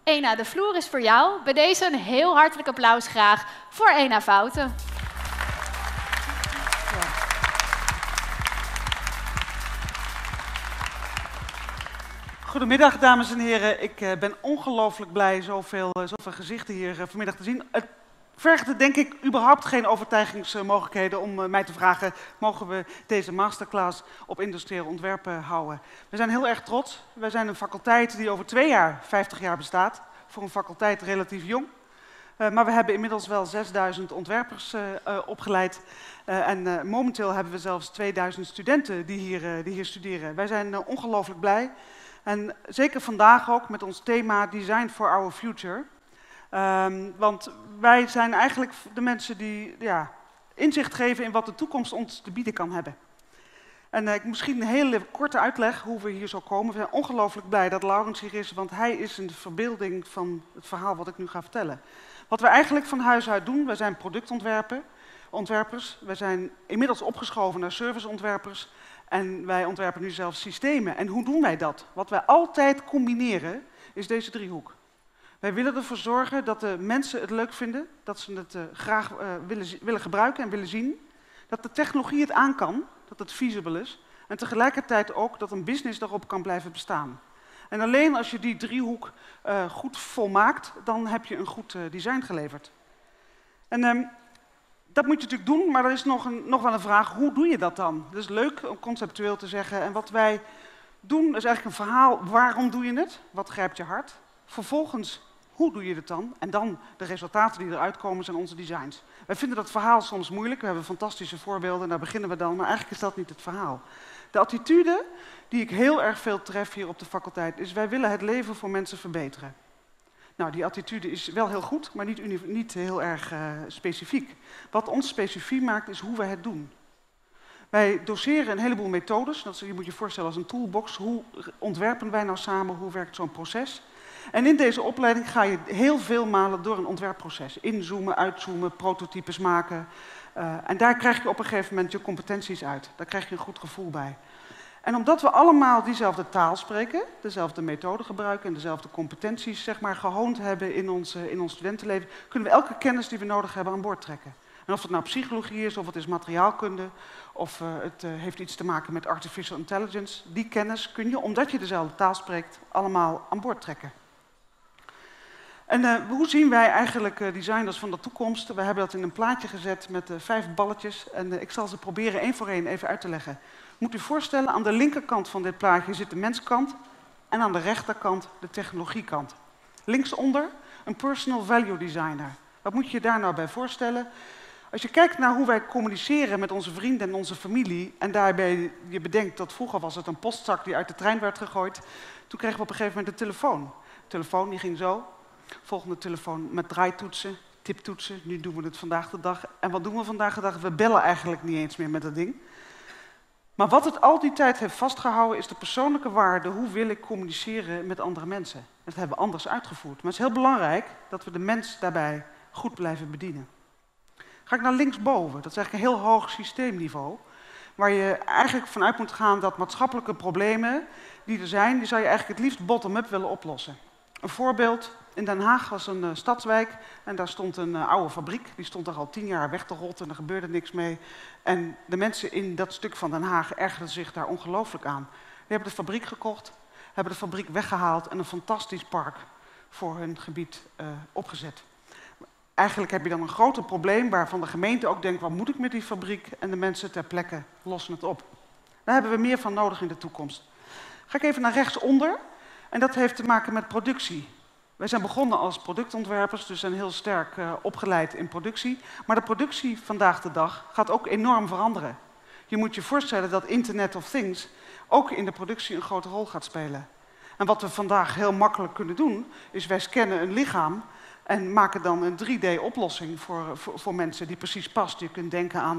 Ena, de vloer is voor jou. Bij deze een heel hartelijk applaus graag voor Ena Fouten. Goedemiddag, dames en heren. Ik ben ongelooflijk blij zoveel gezichten hier vanmiddag te zien. Het vergt denk ik überhaupt geen overtuigingsmogelijkheden om mij te vragen: mogen we deze masterclass op industrieel ontwerpen houden? We zijn heel erg trots. Wij zijn een faculteit die over 2 jaar 50 jaar bestaat. Voor een faculteit relatief jong. Maar we hebben inmiddels wel 6000 ontwerpers opgeleid. En momenteel hebben we zelfs 2000 studenten die hier studeren. Wij zijn ongelooflijk blij. En zeker vandaag ook met ons thema Design for Our Future. Want wij zijn eigenlijk de mensen die inzicht geven in wat de toekomst ons te bieden kan hebben. En misschien een hele korte uitleg hoe we hier zo komen. We zijn ongelooflijk blij dat Laurens hier is, want hij is een verbeelding van het verhaal wat ik nu ga vertellen. Wat we eigenlijk van huis uit doen, wij zijn productontwerpers. Wij zijn inmiddels opgeschoven naar serviceontwerpers. En wij ontwerpen nu zelfs systemen. En hoe doen wij dat? Wat wij altijd combineren is deze driehoek. Wij willen ervoor zorgen dat de mensen het leuk vinden, dat ze het graag willen gebruiken en willen zien. Dat de technologie het aan kan, dat het feasible is. En tegelijkertijd ook dat een business daarop kan blijven bestaan. En alleen als je die driehoek goed volmaakt, dan heb je een goed design geleverd. En dat moet je natuurlijk doen, maar er is nog wel een vraag: hoe doe je dat dan? Het is leuk om conceptueel te zeggen. En wat wij doen is eigenlijk een verhaal: waarom doe je het? Wat grijpt je hart? Vervolgens, hoe doe je het dan? En dan de resultaten die eruit komen zijn onze designs. Wij vinden dat verhaal soms moeilijk. We hebben fantastische voorbeelden en daar beginnen we dan. Maar eigenlijk is dat niet het verhaal. De attitude die ik heel erg veel tref hier op de faculteit is: wij willen het leven voor mensen verbeteren. Nou, die attitude is wel heel goed, maar niet heel erg specifiek. Wat ons specifiek maakt, is hoe wij het doen. Wij doseren een heleboel methodes. Je moet je voorstellen als een toolbox. Hoe ontwerpen wij nou samen? Hoe werkt zo'n proces? En in deze opleiding ga je heel veel malen door een ontwerpproces. Inzoomen, uitzoomen, prototypes maken. En daar krijg je op een gegeven moment je competenties uit. Daar krijg je een goed gevoel bij. En omdat we allemaal diezelfde taal spreken, dezelfde methode gebruiken en dezelfde competenties gehoond hebben in ons studentenleven, kunnen we elke kennis die we nodig hebben aan boord trekken. En of het nou psychologie is, of het is materiaalkunde, of het heeft iets te maken met artificial intelligence, die kennis kun je, omdat je dezelfde taal spreekt, allemaal aan boord trekken. En hoe zien wij eigenlijk designers van de toekomst? We hebben dat in een plaatje gezet met 5 balletjes en ik zal ze proberen één voor één even uit te leggen. Moet u voorstellen, aan de linkerkant van dit plaatje zit de menskant en aan de rechterkant de technologiekant. Linksonder een personal value designer. Wat moet je je daar nou bij voorstellen? Als je kijkt naar hoe wij communiceren met onze vrienden en onze familie en daarbij je bedenkt dat vroeger was het een postzak die uit de trein werd gegooid, toen kregen we op een gegeven moment een telefoon. De telefoon die ging zo, volgende telefoon met draaitoetsen, tiptoetsen, nu doen we het vandaag de dag. En wat doen we vandaag de dag? We bellen eigenlijk niet eens meer met dat ding. Maar wat het al die tijd heeft vastgehouden is de persoonlijke waarde. Hoe wil ik communiceren met andere mensen? Dat hebben we anders uitgevoerd. Maar het is heel belangrijk dat we de mens daarbij goed blijven bedienen. Ga ik naar linksboven. Dat is eigenlijk een heel hoog systeemniveau. Waar je eigenlijk vanuit moet gaan dat maatschappelijke problemen die er zijn, die zou je eigenlijk het liefst bottom-up willen oplossen. Een voorbeeld: in Den Haag was een stadswijk en daar stond een oude fabriek. Die stond er al 10 jaar weg te rotten en er gebeurde niks mee. En de mensen in dat stuk van Den Haag ergerden zich daar ongelooflijk aan. Die hebben de fabriek gekocht, hebben de fabriek weggehaald en een fantastisch park voor hun gebied opgezet. Eigenlijk heb je dan een groter probleem waarvan de gemeente ook denkt: wat moet ik met die fabriek? En de mensen ter plekke lossen het op. Daar hebben we meer van nodig in de toekomst. Ga ik even naar rechtsonder. En dat heeft te maken met productie. Wij zijn begonnen als productontwerpers, dus zijn heel sterk opgeleid in productie. Maar de productie vandaag de dag gaat ook enorm veranderen. Je moet je voorstellen dat Internet of Things ook in de productie een grote rol gaat spelen. En wat we vandaag heel makkelijk kunnen doen, is wij scannen een lichaam en maken dan een 3D-oplossing voor mensen die precies past. Je kunt denken aan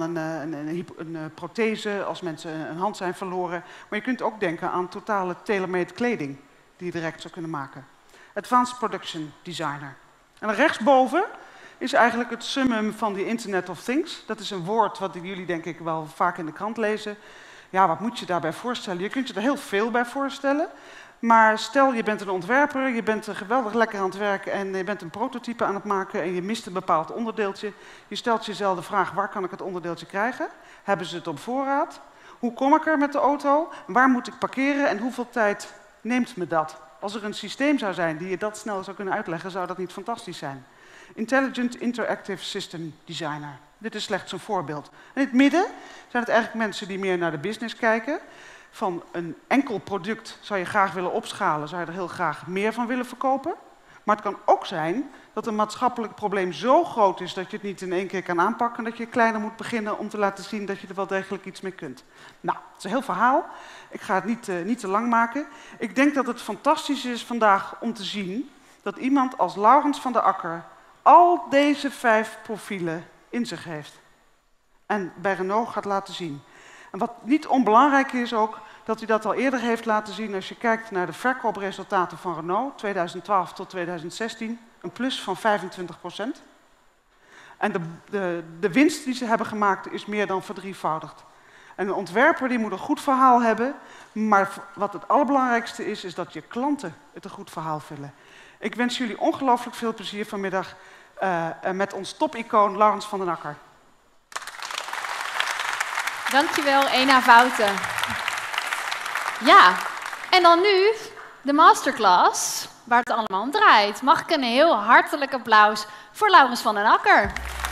een prothese als mensen een hand zijn verloren. Maar je kunt ook denken aan totale tailor-made kleding die je direct zou kunnen maken. Advanced Production Designer. En rechtsboven is eigenlijk het summum van die Internet of Things. Dat is een woord wat jullie denk ik wel vaak in de krant lezen. Ja, wat moet je daarbij voorstellen? Je kunt je er heel veel bij voorstellen. Maar stel, je bent een ontwerper, je bent geweldig lekker aan het werken en je bent een prototype aan het maken en je mist een bepaald onderdeeltje. Je stelt jezelf de vraag, waar kan ik het onderdeeltje krijgen? Hebben ze het op voorraad? Hoe kom ik er met de auto? Waar moet ik parkeren en hoeveel tijd neemt me dat? Als er een systeem zou zijn die je dat snel zou kunnen uitleggen, zou dat niet fantastisch zijn? Intelligent Interactive System Designer. Dit is slechts een voorbeeld. In het midden zijn het eigenlijk mensen die meer naar de business kijken. Van een enkel product zou je graag willen opschalen, zou je er heel graag meer van willen verkopen. Maar het kan ook zijn dat een maatschappelijk probleem zo groot is dat je het niet in één keer kan aanpakken, dat je kleiner moet beginnen om te laten zien dat je er wel degelijk iets mee kunt. Nou, het is een heel verhaal. Ik ga het niet te lang maken. Ik denk dat het fantastisch is vandaag om te zien dat iemand als Laurens van der Akker al deze 5 profielen in zich heeft. En bij Renault gaat laten zien. En wat niet onbelangrijk is ook, dat hij dat al eerder heeft laten zien als je kijkt naar de verkoopresultaten van Renault, 2012 tot 2016, een plus van 25%. En de winst die ze hebben gemaakt is meer dan verdrievoudigd. En een ontwerper die moet een goed verhaal hebben, maar wat het allerbelangrijkste is dat je klanten het een goed verhaal vullen. Ik wens jullie ongelooflijk veel plezier vanmiddag met ons topicoon Laurens van den Akker. Dankjewel, Ena Vouten. Ja, en dan nu de masterclass, waar het allemaal om draait. Mag ik een heel hartelijk applaus voor Laurens van den Akker.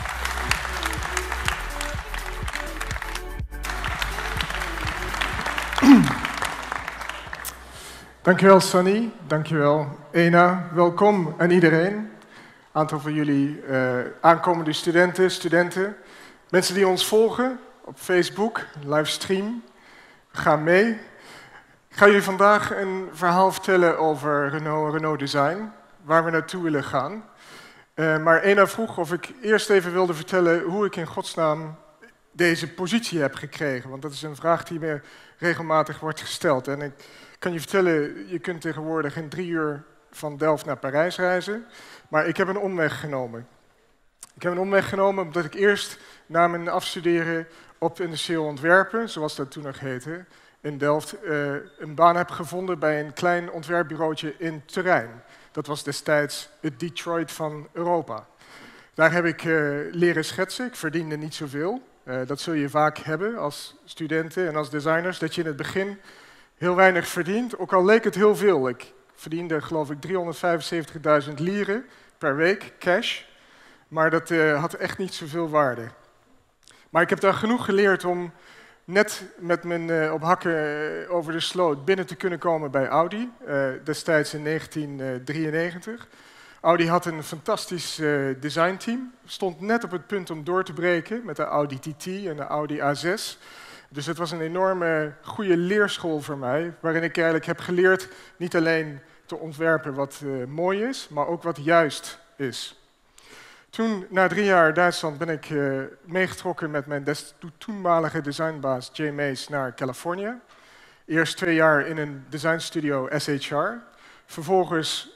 Dankjewel Sunny, dankjewel Ena. Welkom aan iedereen. Een aantal van jullie aankomende studenten, mensen die ons volgen op Facebook, livestream. We gaan mee. Ik ga jullie vandaag een verhaal vertellen over Renault Design, waar we naartoe willen gaan. Maar Ena vroeg of ik eerst even wilde vertellen hoe ik in godsnaam deze positie heb gekregen. Want dat is een vraag die me regelmatig wordt gesteld. En ik kan je vertellen, je kunt tegenwoordig in 3 uur van Delft naar Parijs reizen. Maar ik heb een omweg genomen. Ik heb een omweg genomen omdat ik eerst na mijn afstuderen op industrieel ontwerpen, zoals dat toen nog heette, in Delft, een baan heb gevonden bij een klein ontwerpbureautje in Turijn. Dat was destijds het Detroit van Europa. Daar heb ik leren schetsen. Ik verdiende niet zoveel. Dat zul je vaak hebben als studenten en als designers, dat je in het begin heel weinig verdient, ook al leek het heel veel. Ik verdiende, geloof ik, 375.000 lieren per week, cash. Maar dat had echt niet zoveel waarde. Maar ik heb daar genoeg geleerd om net met mijn op hakken over de sloot binnen te kunnen komen bij Audi, destijds in 1993. Audi had een fantastisch designteam, stond net op het punt om door te breken met de Audi TT en de Audi A6. Dus het was een enorme goede leerschool voor mij, waarin ik eigenlijk heb geleerd niet alleen te ontwerpen wat mooi is, maar ook wat juist is. Toen, na 3 jaar Duitsland, ben ik meegetrokken met mijn toenmalige designbaas Jay Mays naar Californië. Eerst 2 jaar in een designstudio SHR. Vervolgens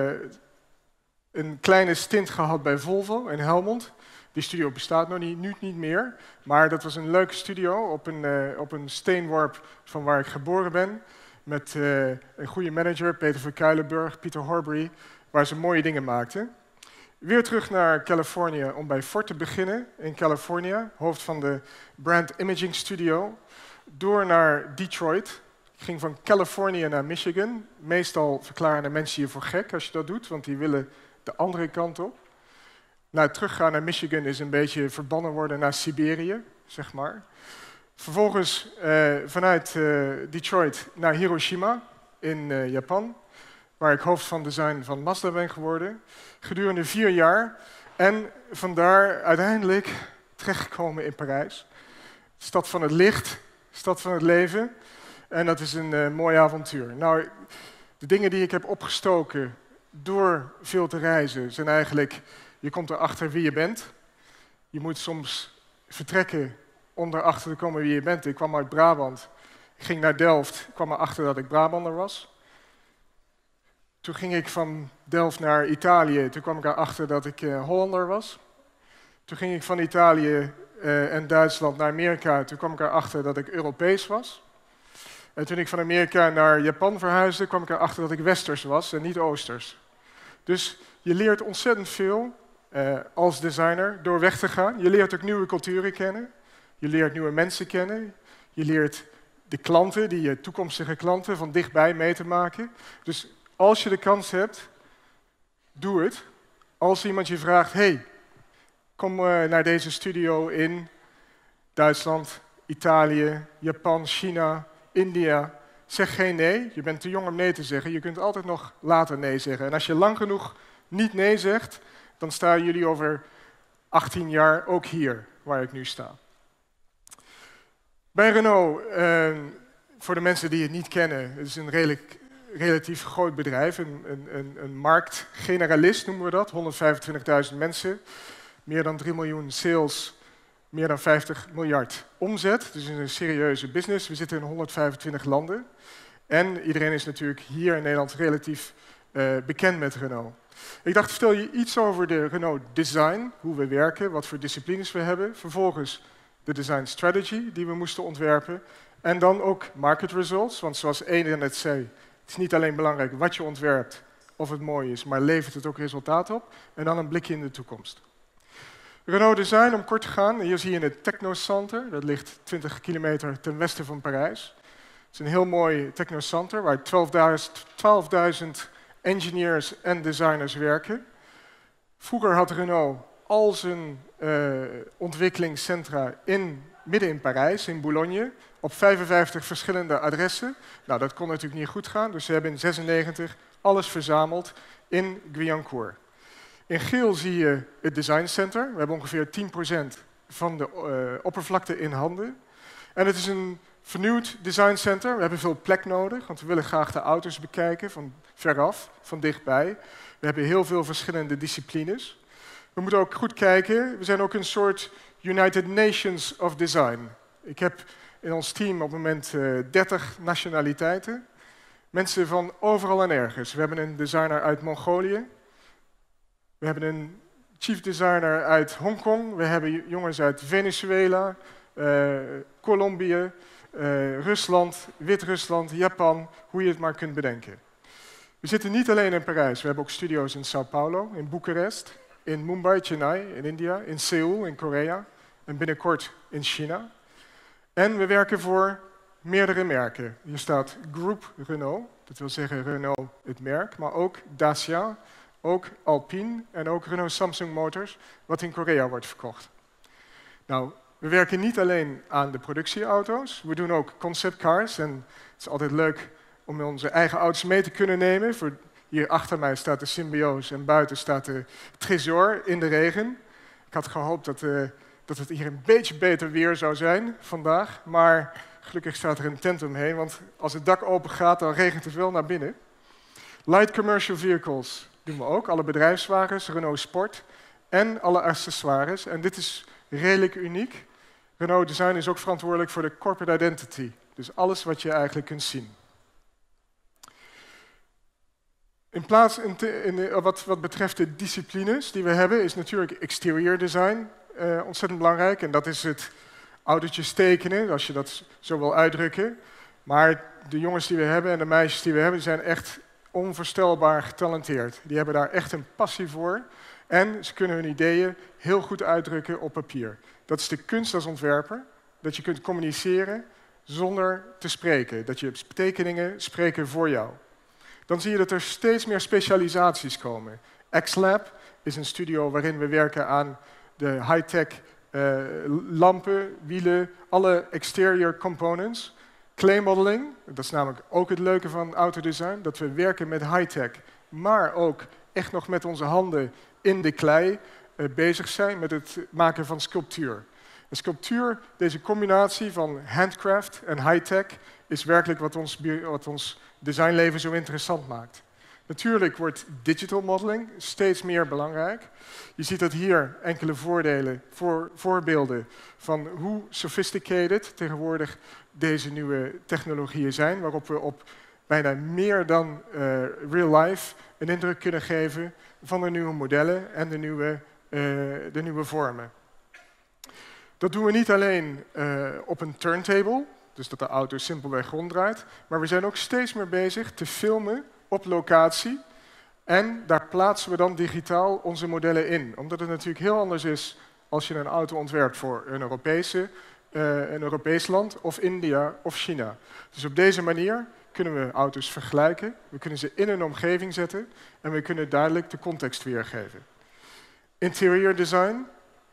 een kleine stint gehad bij Volvo in Helmond. Die studio bestaat nu niet meer, maar dat was een leuke studio op een steenworp van waar ik geboren ben. Met een goede manager, Peter van Kuilenburg, Pieter Horbury, waar ze mooie dingen maakten. Weer terug naar Californië om bij Ford te beginnen in Californië, hoofd van de Brand Imaging Studio. Door naar Detroit. Ik ging van Californië naar Michigan. Meestal verklaren de mensen je voor gek als je dat doet, want die willen de andere kant op. Nou, teruggaan naar Michigan is een beetje verbannen worden naar Siberië, zeg maar. Vervolgens vanuit Detroit naar Hiroshima in Japan, waar ik hoofd van design van Mazda ben geworden, gedurende 4 jaar. En vandaar uiteindelijk terechtgekomen in Parijs. Stad van het licht, stad van het leven. En dat is een mooi avontuur. Nou, de dingen die ik heb opgestoken door veel te reizen zijn eigenlijk, je komt erachter wie je bent. Je moet soms vertrekken om erachter te komen wie je bent. Ik kwam uit Brabant, ik ging naar Delft, kwam erachter dat ik Brabander was. Toen ging ik van Delft naar Italië, toen kwam ik erachter dat ik Hollander was. Toen ging ik van Italië en Duitsland naar Amerika, toen kwam ik erachter dat ik Europees was. En toen ik van Amerika naar Japan verhuisde, kwam ik erachter dat ik westers was en niet oosters. Dus je leert ontzettend veel als designer door weg te gaan. Je leert ook nieuwe culturen kennen. Je leert nieuwe mensen kennen. Je leert de klanten, je toekomstige klanten, van dichtbij mee te maken. Dus als je de kans hebt, doe het. Als iemand je vraagt, hey, kom naar deze studio in Duitsland, Italië, Japan, China, India. Zeg geen nee, je bent te jong om nee te zeggen. Je kunt altijd nog later nee zeggen. En als je lang genoeg niet nee zegt, dan staan jullie over 18 jaar ook hier, waar ik nu sta. Bij Renault, voor de mensen die het niet kennen, het is een relatief groot bedrijf, een marktgeneralist noemen we dat, 125.000 mensen, meer dan 3 miljoen sales, meer dan 50 miljard omzet, dus een serieuze business. We zitten in 125 landen en iedereen is natuurlijk hier in Nederland relatief bekend met Renault. Ik dacht, vertel je iets over de Renault Design, hoe we werken, wat voor disciplines we hebben. Vervolgens de Design Strategy die we moesten ontwerpen. En dan ook Market Results, want zoals Ena net zei, het is niet alleen belangrijk wat je ontwerpt of het mooi is, maar levert het ook resultaat op. En dan een blikje in de toekomst. Renault Design, om kort te gaan, hier zie je het Technocenter. Dat ligt 20 kilometer ten westen van Parijs. Het is een heel mooi Technocenter waar 12.000 engineers en designers werken. Vroeger had Renault al zijn ontwikkelingscentra midden in Parijs, in Boulogne, op 55 verschillende adressen. Nou, dat kon natuurlijk niet goed gaan, dus ze hebben in 1996 alles verzameld in Guyancourt. In geel zie je het Design Center. We hebben ongeveer 10% van de oppervlakte in handen. En het is een vernieuwd Design Center. We hebben veel plek nodig, want we willen graag de auto's bekijken van veraf, van dichtbij. We hebben heel veel verschillende disciplines. We moeten ook goed kijken. We zijn ook een soort United Nations of Design. Ik heb in ons team op het moment 30 nationaliteiten. Mensen van overal en ergens. We hebben een designer uit Mongolië. We hebben een chief designer uit Hongkong. We hebben jongens uit Venezuela, Colombia, Rusland, Wit-Rusland, Japan. Hoe je het maar kunt bedenken. We zitten niet alleen in Parijs. We hebben ook studio's in Sao Paulo, in Boekarest, in Mumbai, Chennai, in India, in Seoul, in Korea en binnenkort in China. En we werken voor meerdere merken. Hier staat Group Renault, dat wil zeggen Renault het merk, maar ook Dacia, ook Alpine en ook Renault Samsung Motors, wat in Korea wordt verkocht. Nou, we werken niet alleen aan de productieauto's, we doen ook conceptcars en het is altijd leuk om onze eigen auto's mee te kunnen nemen. Hier achter mij staat de Symbioz en buiten staat de Trésor in de regen. Ik had gehoopt dat het hier een beetje beter weer zou zijn vandaag, maar gelukkig staat er een tent omheen, want als het dak open gaat, dan regent het wel naar binnen. Light commercial vehicles doen we ook, alle bedrijfswagens, Renault Sport en alle accessoires. En dit is redelijk uniek. Renault Design is ook verantwoordelijk voor de corporate identity, dus alles wat je eigenlijk kunt zien. Wat betreft de disciplines die we hebben, is natuurlijk exterior design ontzettend belangrijk. En dat is het autootjes tekenen, als je dat zo wil uitdrukken. Maar de jongens die we hebben en de meisjes die we hebben, die zijn echt onvoorstelbaar getalenteerd. Die hebben daar echt een passie voor. En ze kunnen hun ideeën heel goed uitdrukken op papier. Dat is de kunst als ontwerper, dat je kunt communiceren zonder te spreken. Dat je tekeningen spreken voor jou. Dan zie je dat er steeds meer specialisaties komen. X-Lab is een studio waarin we werken aan de high-tech lampen, wielen, alle exterior components. Clay modeling, dat is namelijk ook het leuke van autodesign, dat we werken met high-tech, maar ook echt nog met onze handen in de klei bezig zijn met het maken van sculptuur. En sculptuur, deze combinatie van handcraft en high-tech, is werkelijk wat ons designleven zo interessant maakt. Natuurlijk wordt digital modeling steeds meer belangrijk. Je ziet dat hier enkele voorbeelden van hoe sophisticated tegenwoordig deze nieuwe technologieën zijn, waarop we op bijna meer dan real life een indruk kunnen geven van de nieuwe modellen en de nieuwe vormen. Dat doen we niet alleen op een turntable. dus dat de auto simpelweg ronddraait. Maar we zijn ook steeds meer bezig te filmen op locatie. En daar plaatsen we dan digitaal onze modellen in. Omdat het natuurlijk heel anders is als je een auto ontwerpt voor een Europees land, of India of China. Dus op deze manier kunnen we auto's vergelijken, we kunnen ze in een omgeving zetten en we kunnen duidelijk de context weergeven. Interior design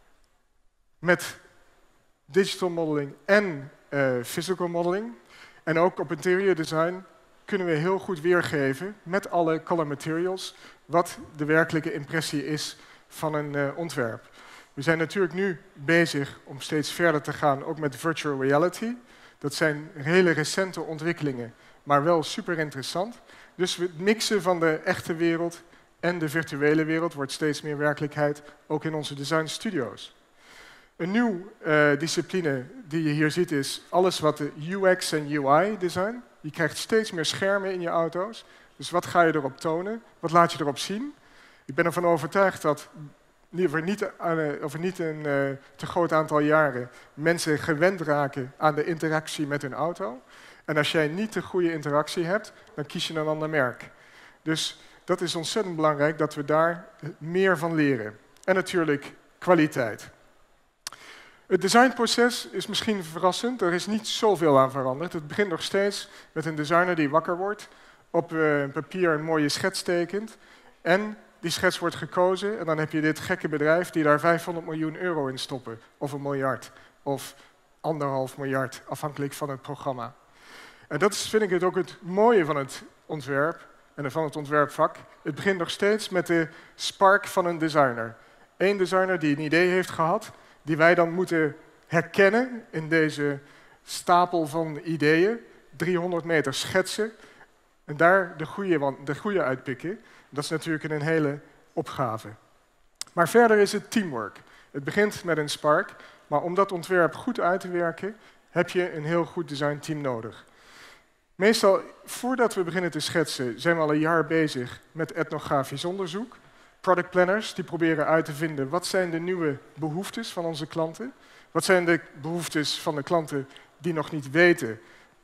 met digital modeling en physical modeling. En ook op interior design kunnen we heel goed weergeven met alle color materials wat de werkelijke impressie is van een ontwerp. We zijn natuurlijk nu bezig om steeds verder te gaan, ook met virtual reality. Dat zijn hele recente ontwikkelingen, maar wel super interessant. Dus het mixen van de echte wereld en de virtuele wereld wordt steeds meer werkelijkheid, ook in onze design studio's. Een nieuw discipline die je hier ziet is alles wat de UX en UI design. Je krijgt steeds meer schermen in je auto's. Dus wat ga je erop tonen? Wat laat je erop zien? Ik ben ervan overtuigd dat over niet een te groot aantal jaren mensen gewend raken aan de interactie met hun auto. En als jij niet de goede interactie hebt, dan kies je een ander merk. Dus dat is ontzettend belangrijk dat we daar meer van leren. En natuurlijk kwaliteit. Het designproces is misschien verrassend, er is niet zoveel aan veranderd. Het begint nog steeds met een designer die wakker wordt, op papier een mooie schets tekent en die schets wordt gekozen en dan heb je dit gekke bedrijf die daar 500 miljoen euro in stoppen, of 1 miljard, of 1,5 miljard, afhankelijk van het programma. En dat is, vind ik, ook het mooie van het ontwerp en van het ontwerpvak. Het begint nog steeds met de spark van een designer. Eén designer die een idee heeft gehad, die wij dan moeten herkennen in deze stapel van ideeën, 300 meter schetsen en daar de goede uitpikken. Dat is natuurlijk een hele opgave. Maar verder is het teamwork. Het begint met een spark, maar om dat ontwerp goed uit te werken, heb je een heel goed designteam nodig. Meestal, voordat we beginnen te schetsen, zijn we al een jaar bezig met etnografisch onderzoek. Product planners die proberen uit te vinden wat zijn de nieuwe behoeftes van onze klanten. Wat zijn de behoeftes van de klanten die nog niet weten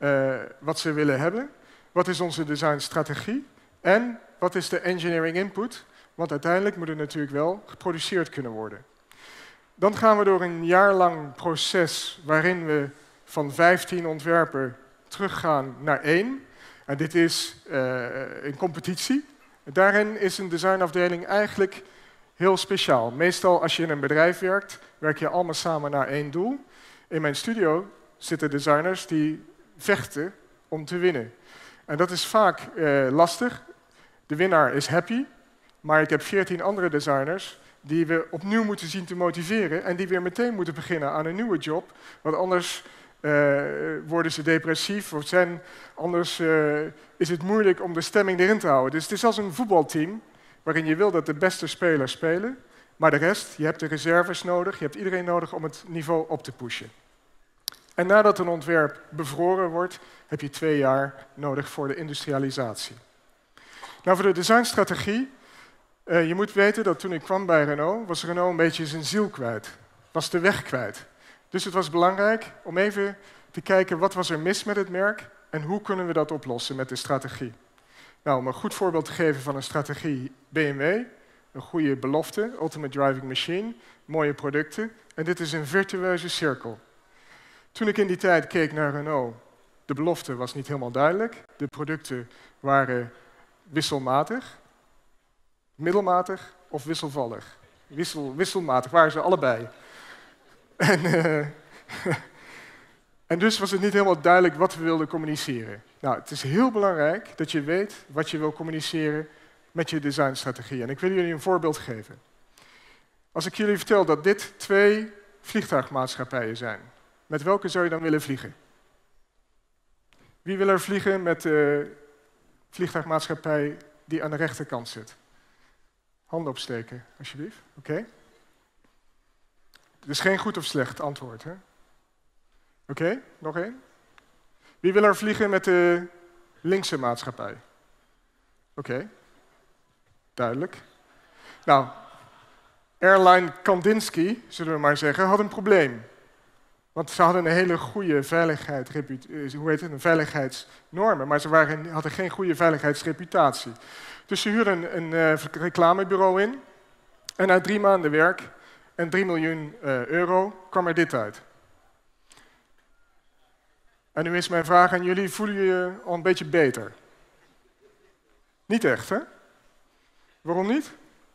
wat ze willen hebben. Wat is onze designstrategie en wat is de engineering input. Want uiteindelijk moet het natuurlijk wel geproduceerd kunnen worden. Dan gaan we door een jaarlang proces waarin we van 15 ontwerpen teruggaan naar 1. En dit is een competitie. Daarin is een designafdeling eigenlijk heel speciaal. Meestal als je in een bedrijf werkt, werk je allemaal samen naar 1 doel. In mijn studio zitten designers die vechten om te winnen. En dat is vaak lastig. De winnaar is happy, maar ik heb 14 andere designers die we opnieuw moeten zien te motiveren en die weer meteen moeten beginnen aan een nieuwe job, want anders worden ze depressief of anders is het moeilijk om de stemming erin te houden. Dus het is als een voetbalteam waarin je wil dat de beste spelers spelen, maar de rest, je hebt de reserves nodig, je hebt iedereen nodig om het niveau op te pushen. En nadat een ontwerp bevroren wordt, heb je 2 jaar nodig voor de industrialisatie. Nou, voor de designstrategie, je moet weten dat toen ik kwam bij Renault, was Renault een beetje zijn ziel kwijt, was de weg kwijt. Dus het was belangrijk om even te kijken wat was er mis met het merk en hoe kunnen we dat oplossen met de strategie. Nou, om een goed voorbeeld te geven van een strategie, BMW, een goede belofte, Ultimate Driving Machine, mooie producten en dit is een virtueuze cirkel. Toen ik in die tijd keek naar Renault, de belofte was niet helemaal duidelijk, de producten waren wisselmatig, middelmatig of wisselvallig. Wisselmatig waren ze allebei. En dus was het niet helemaal duidelijk wat we wilden communiceren. Nou, het is heel belangrijk dat je weet wat je wil communiceren met je designstrategie. En ik wil jullie een voorbeeld geven. Als ik jullie vertel dat dit 2 vliegtuigmaatschappijen zijn, met welke zou je dan willen vliegen? Wie wil er vliegen met de vliegtuigmaatschappij die aan de rechterkant zit? Handen opsteken, alsjeblieft. Oké. Dus geen goed of slecht antwoord, hè? Oké, nog één. Wie wil er vliegen met de linkse maatschappij? Oké, duidelijk. Nou, Airline Kandinsky, zullen we maar zeggen, had een probleem. Want ze hadden een hele goede veiligheidsnormen, maar ze hadden geen goede veiligheidsreputatie. Dus ze huurden een reclamebureau in. En na 3 maanden werk en 3 miljoen euro kwam er dit uit. En nu is mijn vraag aan jullie, voelen jullie je al een beetje beter? Niet echt, hè? Waarom niet?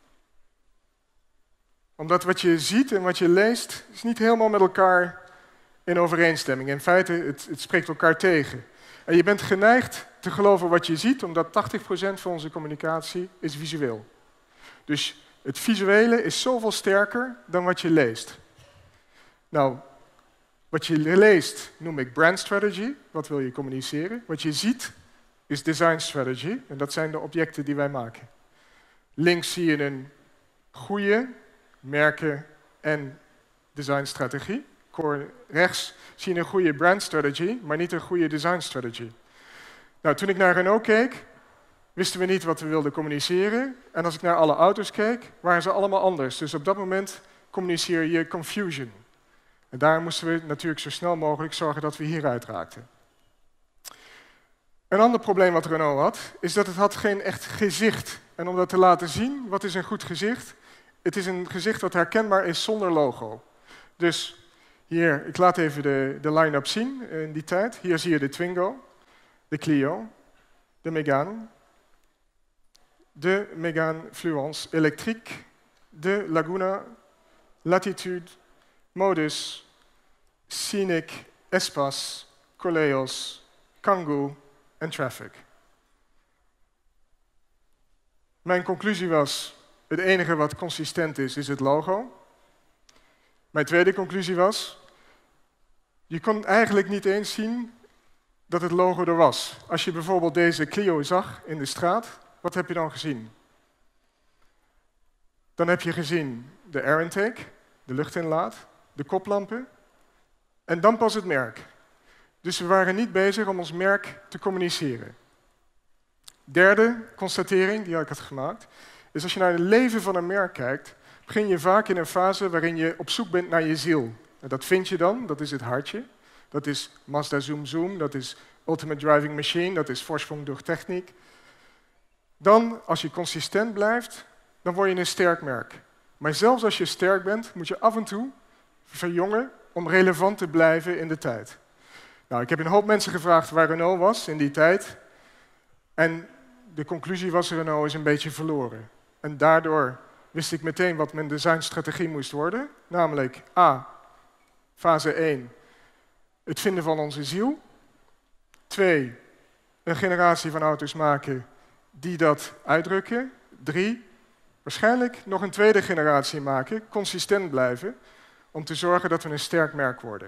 Omdat wat je ziet en wat je leest is niet helemaal met elkaar in overeenstemming. In feite, het spreekt elkaar tegen. En je bent geneigd te geloven wat je ziet, omdat 80% van onze communicatie is visueel. Dus het visuele is zoveel sterker dan wat je leest. Nou, wat je leest noem ik brand strategy, wat wil je communiceren. Wat je ziet is design strategy, en dat zijn de objecten die wij maken. Links zie je een goede merken- en designstrategie. Rechts zie je een goede brand strategy, maar niet een goede design strategy. Nou, toen ik naar Renault keek, wisten we niet wat we wilden communiceren. En als ik naar alle auto's keek, waren ze allemaal anders. Dus op dat moment communiceer je confusion. En daar moesten we natuurlijk zo snel mogelijk zorgen dat we hieruit raakten. Een ander probleem wat Renault had, is dat het had geen echt gezicht. En om dat te laten zien, wat is een goed gezicht? Het is een gezicht wat herkenbaar is zonder logo. Dus hier, ik laat even de line-up zien in die tijd. Hier zie je de Twingo, de Clio, de Mégane, de Mégane Fluence Electrique, de Laguna, Latitude, Modus, Scenic, Espace, Koleos, Kangoo en Traffic. Mijn conclusie was, het enige wat consistent is het logo. Mijn tweede conclusie was, je kon eigenlijk niet eens zien dat het logo er was. Als je bijvoorbeeld deze Clio zag in de straat, wat heb je dan gezien? Dan heb je gezien de air intake, de luchtinlaat, de koplampen en dan pas het merk. Dus we waren niet bezig om ons merk te communiceren. Derde constatering die ik had gemaakt, is als je naar het leven van een merk kijkt, begin je vaak in een fase waarin je op zoek bent naar je ziel. En dat vind je dan, dat is het hartje. Dat is Mazda Zoom Zoom, dat is Ultimate Driving Machine, dat is voorsprong door techniek. Dan, als je consistent blijft, dan word je een sterk merk. Maar zelfs als je sterk bent, moet je af en toe verjongen om relevant te blijven in de tijd. Nou, ik heb een hoop mensen gevraagd waar Renault was in die tijd. En de conclusie was, Renault is een beetje verloren. En daardoor wist ik meteen wat mijn designstrategie moest worden. Namelijk A, fase 1, het vinden van onze ziel. 2, een generatie van auto's maken die dat uitdrukken. 3, waarschijnlijk nog een tweede generatie maken, consistent blijven, om te zorgen dat we een sterk merk worden.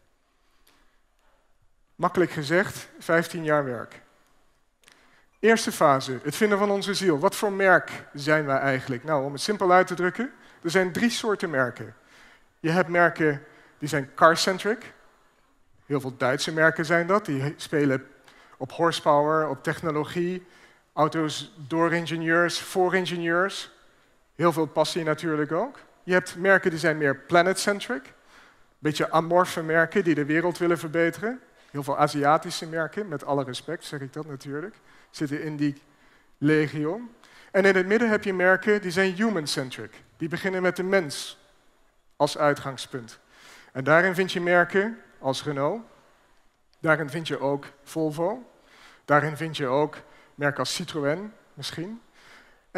Makkelijk gezegd, 15 jaar werk. Eerste fase, het vinden van onze ziel. Wat voor merk zijn wij eigenlijk? Nou, om het simpel uit te drukken, er zijn 3 soorten merken. Je hebt merken die zijn car-centric. Heel veel Duitse merken zijn dat. Die spelen op horsepower, op technologie. Auto's door ingenieurs, voor ingenieurs. Heel veel passie natuurlijk ook. Je hebt merken die zijn meer planet-centric. Beetje amorfe merken die de wereld willen verbeteren. Heel veel Aziatische merken, met alle respect zeg ik dat natuurlijk, zitten in die legio. En in het midden heb je merken die zijn human-centric. Die beginnen met de mens als uitgangspunt. En daarin vind je merken als Renault. Daarin vind je ook Volvo. Daarin vind je ook merken als Citroën misschien. En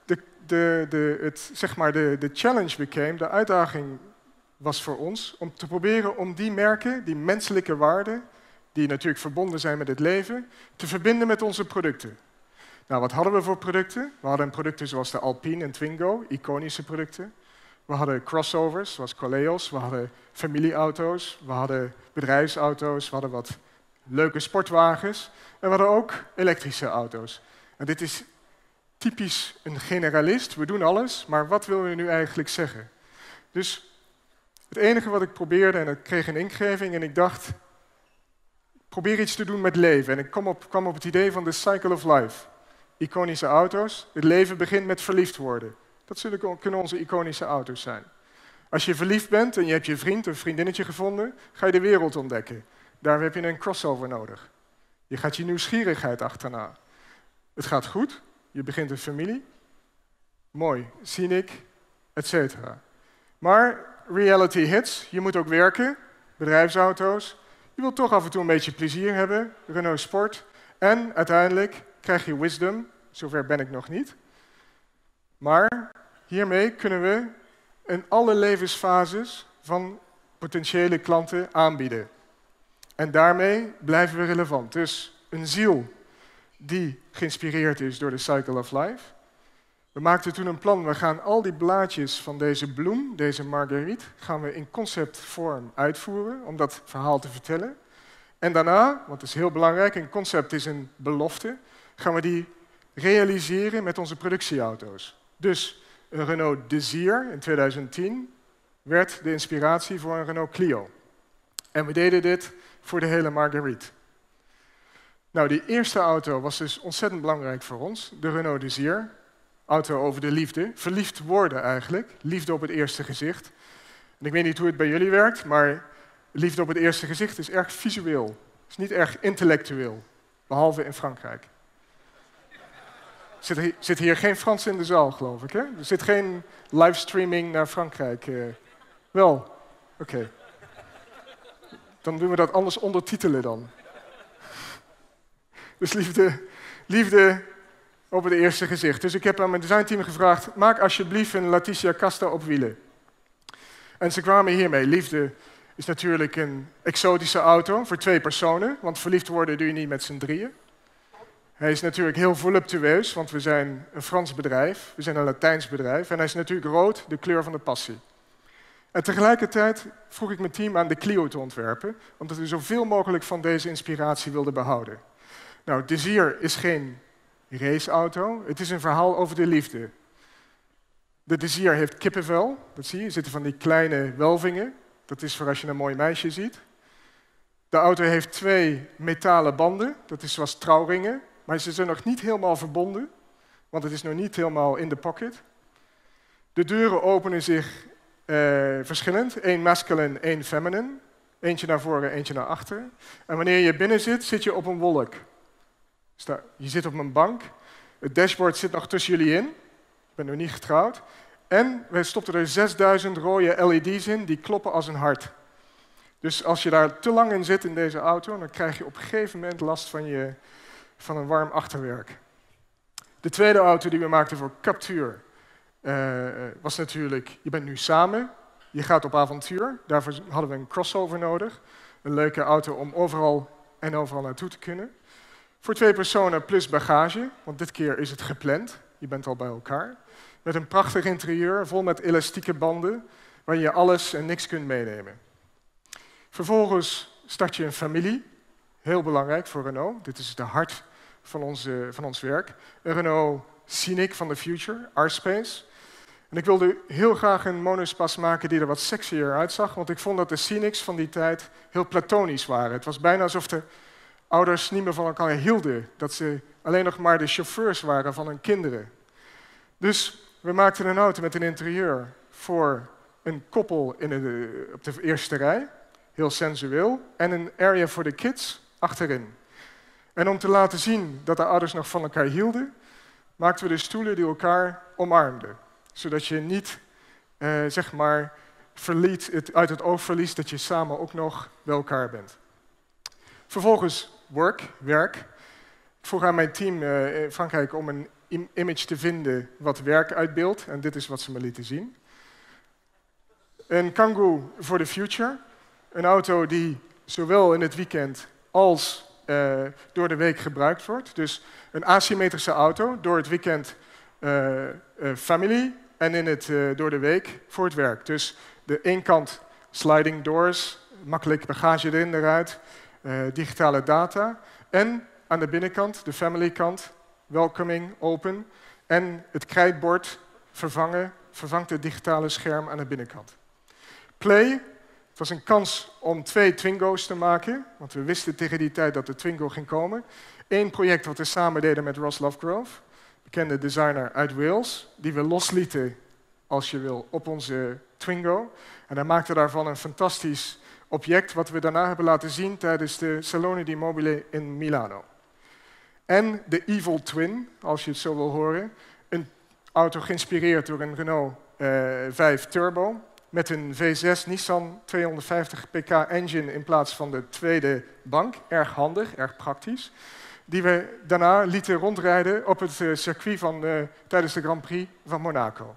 de challenge became, de uitdaging was voor ons om te proberen om die merken, die menselijke waarden, die natuurlijk verbonden zijn met het leven, te verbinden met onze producten. Nou, wat hadden we voor producten? We hadden producten zoals de Alpine en Twingo, iconische producten. We hadden crossovers, zoals Koleos. We hadden familieauto's. We hadden bedrijfsauto's. We hadden wat leuke sportwagens. En we hadden ook elektrische auto's. En dit is typisch een generalist. We doen alles, maar wat willen we nu eigenlijk zeggen? Dus het enige wat ik probeerde, en ik kreeg een ingeving en ik dacht, probeer iets te doen met leven. En ik kwam op het idee van de cycle of life. Iconische auto's. Het leven begint met verliefd worden. Dat kunnen onze iconische auto's zijn. Als je verliefd bent en je hebt je vriend of vriendinnetje gevonden, ga je de wereld ontdekken. Daar heb je een crossover nodig. Je gaat je nieuwsgierigheid achterna. Het gaat goed, je begint een familie. Mooi, scenic, etc. Maar reality hits, je moet ook werken, bedrijfsauto's. Je wilt toch af en toe een beetje plezier hebben, Renault Sport. En uiteindelijk krijg je wisdom, zover ben ik nog niet. Maar hiermee kunnen we in alle levensfases van potentiële klanten aanbieden. En daarmee blijven we relevant. Dus een ziel die geïnspireerd is door de Cycle of Life. We maakten toen een plan, we gaan al die blaadjes van deze bloem, deze marguerite, gaan we in conceptvorm uitvoeren om dat verhaal te vertellen. En daarna, want dat is heel belangrijk, een concept is een belofte, gaan we die realiseren met onze productieauto's. Dus een Renault Desir in 2010 werd de inspiratie voor een Renault Clio. En we deden dit voor de hele marguerite. Nou, die eerste auto was dus ontzettend belangrijk voor ons, de Renault Desir. Auto over de liefde, verliefd worden eigenlijk, liefde op het eerste gezicht. En ik weet niet hoe het bij jullie werkt, maar liefde op het eerste gezicht is erg visueel. Het is niet erg intellectueel, behalve in Frankrijk. Zit hier geen Frans in de zaal, geloof ik, hè? Er zit geen livestreaming naar Frankrijk. Wel, oké. Dan doen we dat anders ondertitelen dan. Dus liefde op het eerste gezicht. Dus ik heb aan mijn designteam gevraagd, maak alsjeblieft een Leticia Casta op wielen. En ze kwamen hiermee. Liefde is natuurlijk een exotische auto voor 2 personen, want verliefd worden doe je niet met z'n drieën. Hij is natuurlijk heel voluptueus, want we zijn een Frans bedrijf, we zijn een Latijns bedrijf, en hij is natuurlijk rood, de kleur van de passie. En tegelijkertijd vroeg ik mijn team aan de Clio te ontwerpen, omdat we zoveel mogelijk van deze inspiratie wilden behouden. Nou, Desir is geen raceauto, het is een verhaal over de liefde. De Desir heeft kippenvel, dat zie je, er zitten van die kleine welvingen. Dat is voor als je een mooi meisje ziet. De auto heeft 2 metalen banden, dat is zoals trouwringen, maar ze zijn nog niet helemaal verbonden, want het is nog niet helemaal in de pocket. De deuren openen zich verschillend, 1 masculine, 1 feminine. Eentje naar voren, eentje naar achter. En wanneer je binnen zit, zit je op een wolk. Je zit op een bank, het dashboard zit nog tussen jullie in, ik ben nog niet getrouwd. En wij stopten er 6000 rode LED's in, die kloppen als een hart. Dus als je daar te lang in zit in deze auto, dan krijg je op een gegeven moment last van een warm achterwerk. De tweede auto die we maakten voor Captur was natuurlijk, je bent nu samen, je gaat op avontuur. Daarvoor hadden we een crossover nodig. Een leuke auto om overal naartoe te kunnen. Voor 2 personen plus bagage, want dit keer is het gepland. Je bent al bij elkaar. Met een prachtig interieur, vol met elastieke banden, waar je alles en niks kunt meenemen. Vervolgens start je een familie. Heel belangrijk voor Renault. Dit is de hart van ons werk. Een Renault Scenic van the Future, R-Space. En ik wilde heel graag een monospas maken die er wat sexier uitzag, want ik vond dat de Scenics van die tijd heel platonisch waren. Het was bijna alsof de ouders niet meer van elkaar hielden. Dat ze alleen nog maar de chauffeurs waren van hun kinderen. Dus we maakten een auto met een interieur voor een koppel op de eerste rij. Heel sensueel. En een area voor de kids achterin. En om te laten zien dat de ouders nog van elkaar hielden, maakten we de stoelen die elkaar omarmden. Zodat je niet, zeg maar, uit het oog verliest dat je samen ook nog bij elkaar bent. Vervolgens werk. Ik vroeg aan mijn team in Frankrijk om een image te vinden wat werk uitbeeldt. En dit is wat ze me lieten zien. Een Kangoo for the Future. Een auto die zowel in het weekend als door de week gebruikt wordt. Dus een asymmetrische auto, door het weekend family en door de week voor het werk. Dus de één kant sliding doors, makkelijk bagage erin eruit, digitale data. En aan de binnenkant, de family kant, welcoming, open. En het krijtbord vervangt het digitale scherm aan de binnenkant. Play, het was een kans om 2 Twingo's te maken, want we wisten tegen die tijd dat de Twingo ging komen. 1 project wat we samen deden met Ross Lovegrove, bekende designer uit Wales, die we loslieten als je wil, op onze Twingo. En hij maakte daarvan een fantastisch object wat we daarna hebben laten zien tijdens de Salone di Mobile in Milano. En de Evil Twin, als je het zo wil horen. Een auto geïnspireerd door een Renault 5 Turbo met een V6 Nissan 250 pk engine in plaats van de tweede bank. Erg handig, erg praktisch. Die we daarna lieten rondrijden op het circuit tijdens de Grand Prix van Monaco.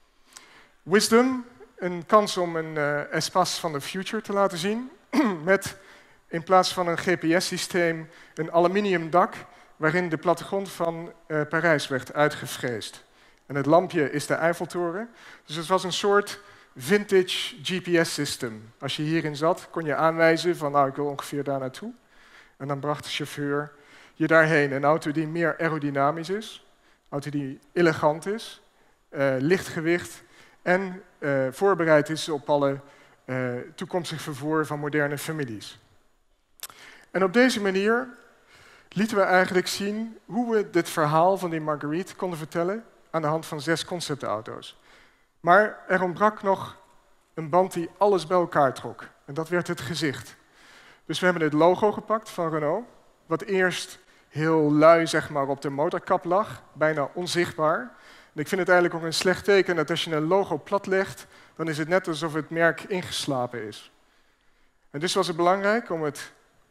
Wisdom, een kans om een Espace van the Future te laten zien. Met in plaats van een GPS-systeem een aluminium dak waarin de plattegrond van Parijs werd uitgefreesd. En het lampje is de Eiffeltoren. Dus het was een soort vintage GPS-system. Als je hierin zat, kon je aanwijzen van nou, ik wil ongeveer daar naartoe. En dan bracht de chauffeur je daarheen. Een auto die meer aerodynamisch is, een auto die elegant is, lichtgewicht en voorbereid is op alle toekomstig vervoer van moderne families. En op deze manier lieten we eigenlijk zien hoe we dit verhaal van die Marguerite konden vertellen aan de hand van 6 conceptauto's. Maar er ontbrak nog een band die alles bij elkaar trok. En dat werd het gezicht. Dus we hebben het logo gepakt van Renault, wat eerst heel lui zeg maar, op de motorkap lag, bijna onzichtbaar. En ik vind het eigenlijk ook een slecht teken dat als je een logo platlegt, dan is het net alsof het merk ingeslapen is. En dus was het belangrijk om het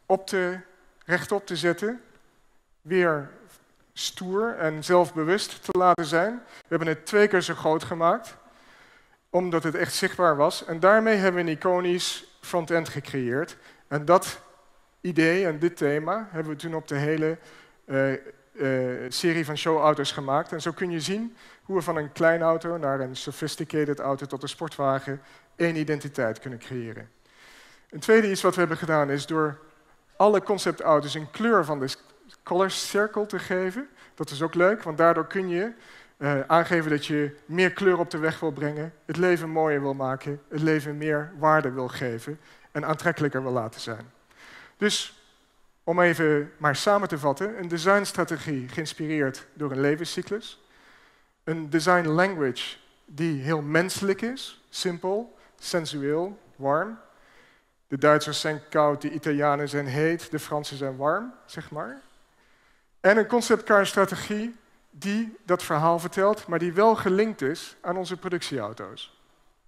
rechtop te zetten, weer stoer en zelfbewust te laten zijn. We hebben het 2 keer zo groot gemaakt, omdat het echt zichtbaar was. En daarmee hebben we een iconisch front-end gecreëerd. En dat idee en dit thema hebben we toen op de hele serie van showauto's gemaakt. En zo kun je zien hoe we van een klein auto naar een sophisticated auto tot een sportwagen 1 identiteit kunnen creëren. Een tweede iets wat we hebben gedaan is door alle conceptauto's een kleur van de color circle te geven. Dat is ook leuk, want daardoor kun je aangeven dat je meer kleur op de weg wil brengen, het leven mooier wil maken, het leven meer waarde wil geven en aantrekkelijker wil laten zijn. Dus om even maar samen te vatten, een designstrategie geïnspireerd door een levenscyclus, een design language die heel menselijk is, simpel, sensueel, warm. De Duitsers zijn koud, de Italianen zijn heet, de Fransen zijn warm, zeg maar. En een conceptcar-strategie die dat verhaal vertelt, maar die wel gelinkt is aan onze productieauto's.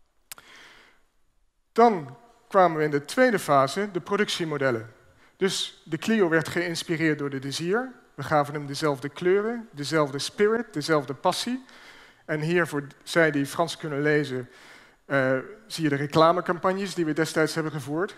Dan kwamen we in de tweede fase, de productiemodellen. Dus de Clio werd geïnspireerd door de Desir. We gaven hem dezelfde kleuren, dezelfde spirit, dezelfde passie. En hier, voor zij die Frans kunnen lezen, zie je de reclamecampagnes die we destijds hebben gevoerd.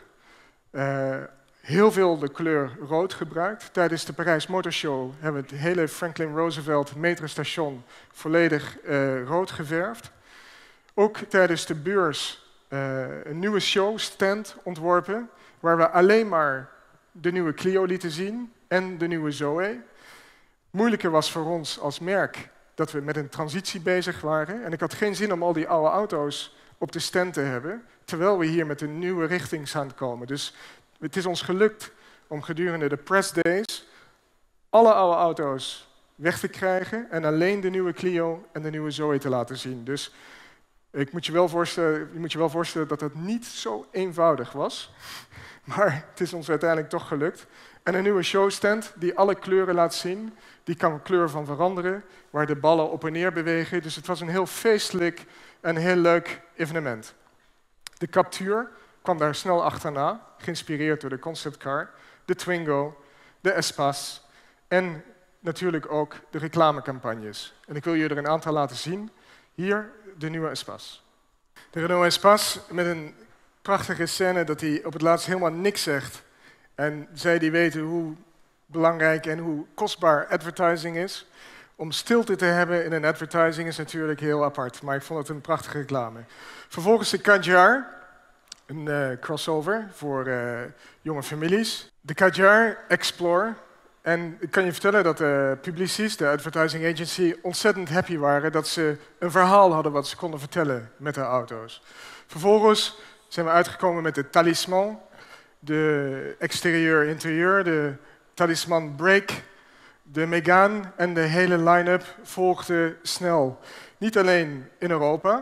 Heel veel de kleur rood gebruikt. Tijdens de Parijs Motor Show hebben we het hele Franklin Roosevelt metrostation volledig rood geverfd. Ook tijdens de beurs een nieuwe showstand ontworpen, waar we alleen maar de nieuwe Clio lieten zien en de nieuwe Zoe. Moeilijker was voor ons als merk dat we met een transitie bezig waren. En ik had geen zin om al die oude auto's op de stand te hebben, terwijl we hier met een nieuwe richting aan komen. Dus het is ons gelukt om gedurende de press days alle oude auto's weg te krijgen en alleen de nieuwe Clio en de nieuwe Zoe te laten zien. Dus je moet je wel voorstellen dat het niet zo eenvoudig was, maar het is ons uiteindelijk toch gelukt. En een nieuwe showstand die alle kleuren laat zien, die kan kleur van veranderen, waar de ballen op en neer bewegen. Dus het was een heel feestelijk en heel leuk evenement. De Captur kwam daar snel achterna, geïnspireerd door de conceptcar, de Twingo, de Espace en natuurlijk ook de reclamecampagnes. En ik wil jullie er een aantal laten zien. Hier de nieuwe Espace. De Renault Espace met een prachtige scène dat hij op het laatst helemaal niks zegt. En zij die weten hoe belangrijk en hoe kostbaar advertising is. Om stilte te hebben in een advertising is natuurlijk heel apart, maar ik vond het een prachtige reclame. Vervolgens de Kadjar, een crossover voor jonge families. De Kadjar Explore. En ik kan je vertellen dat de Publicis, de advertising agency, ontzettend happy waren dat ze een verhaal hadden wat ze konden vertellen met de auto's. Vervolgens zijn we uitgekomen met de Talisman, de exterieur-interieur, de Talisman Brake, de Megane en de hele line-up volgde snel. Niet alleen in Europa,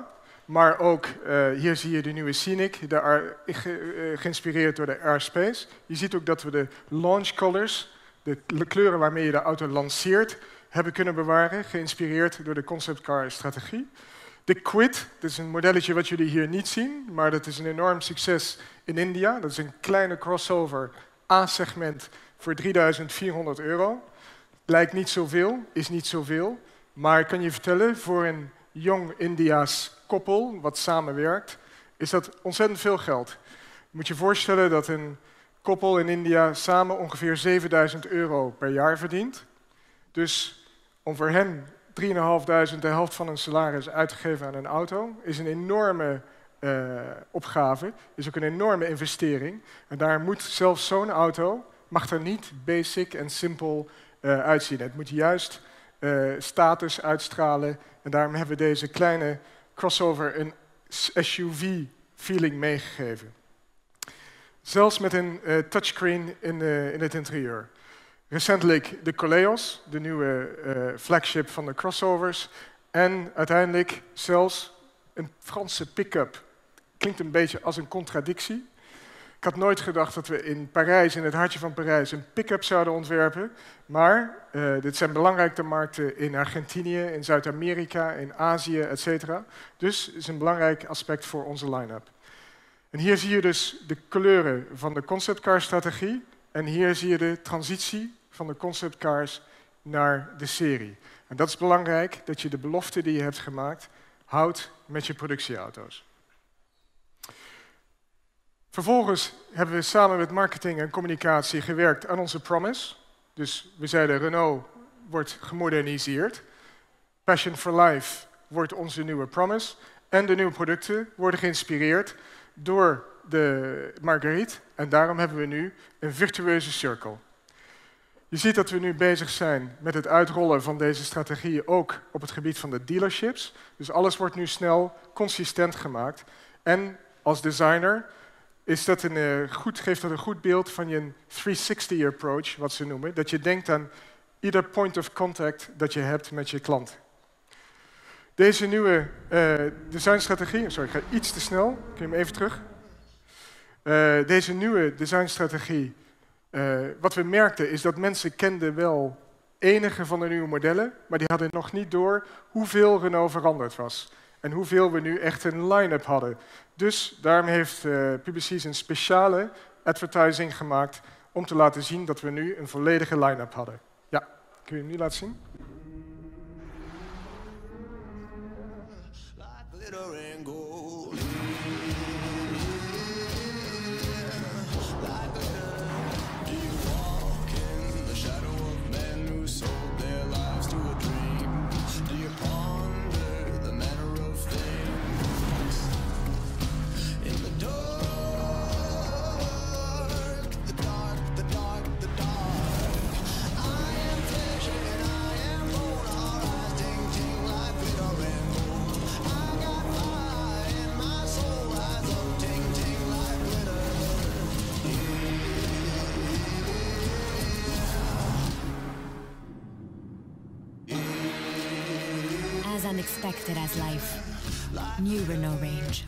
Maar ook, hier zie je de nieuwe Scenic, geïnspireerd door de Airspace. Je ziet ook dat we de launch colors, de kleuren waarmee je de auto lanceert, hebben kunnen bewaren, geïnspireerd door de conceptcar-strategie. De Kwid, dat is een modelletje wat jullie hier niet zien, maar dat is een enorm succes in India. Dat is een kleine crossover A-segment voor €3.400. Lijkt niet zoveel, is niet zoveel, maar ik kan je vertellen, voor een jong Indiaas koppel wat samenwerkt, is dat ontzettend veel geld. Je moet je voorstellen dat een koppel in India samen ongeveer €7.000 per jaar verdient. Dus om voor hen 3.500, de helft van hun salaris, uit te geven aan een auto, is een enorme opgave, is ook een enorme investering. En daar moet zelfs zo'n auto, mag er niet basic en simpel uitzien. Het moet juist status uitstralen. En daarom hebben we deze kleine crossover een SUV-feeling meegegeven. Zelfs met een touchscreen in het interieur. Recentelijk de Koleos, de nieuwe flagship van de crossovers. En uiteindelijk zelfs een Franse pick-up. Klinkt een beetje als een contradictie. Ik had nooit gedacht dat we in Parijs, in het hartje van Parijs, een pick-up zouden ontwerpen. Maar dit zijn belangrijke markten in Argentinië, in Zuid-Amerika, in Azië, etc. Dus het is een belangrijk aspect voor onze line-up. En hier zie je dus de kleuren van de conceptcar-strategie. En hier zie je de transitie van de conceptcars naar de serie. En dat is belangrijk, dat je de belofte die je hebt gemaakt, houdt met je productieauto's. Vervolgens hebben we samen met marketing en communicatie gewerkt aan onze promise. Dus we zeiden, Renault wordt gemoderniseerd. Passion for Life wordt onze nieuwe promise. En de nieuwe producten worden geïnspireerd door de Marguerite. En daarom hebben we nu een virtueuze cirkel. Je ziet dat we nu bezig zijn met het uitrollen van deze strategieën ook op het gebied van de dealerships. Dus alles wordt nu snel consistent gemaakt. En als designer geeft dat een goed beeld van je 360 approach, wat ze noemen. Dat je denkt aan ieder point of contact dat je hebt met je klant. Deze nieuwe designstrategie, sorry, ik ga iets te snel, kun je hem even terug? Deze nieuwe designstrategie, wat we merkten is dat mensen kenden wel enige van de nieuwe modellen, maar die hadden nog niet door hoeveel Renault veranderd was. En hoeveel we nu echt een line-up hadden. Dus daarom heeft Publicis een speciale advertising gemaakt om te laten zien dat we nu een volledige line-up hadden. Ja, kun je hem nu laten zien? As unexpected as life. New Renault range.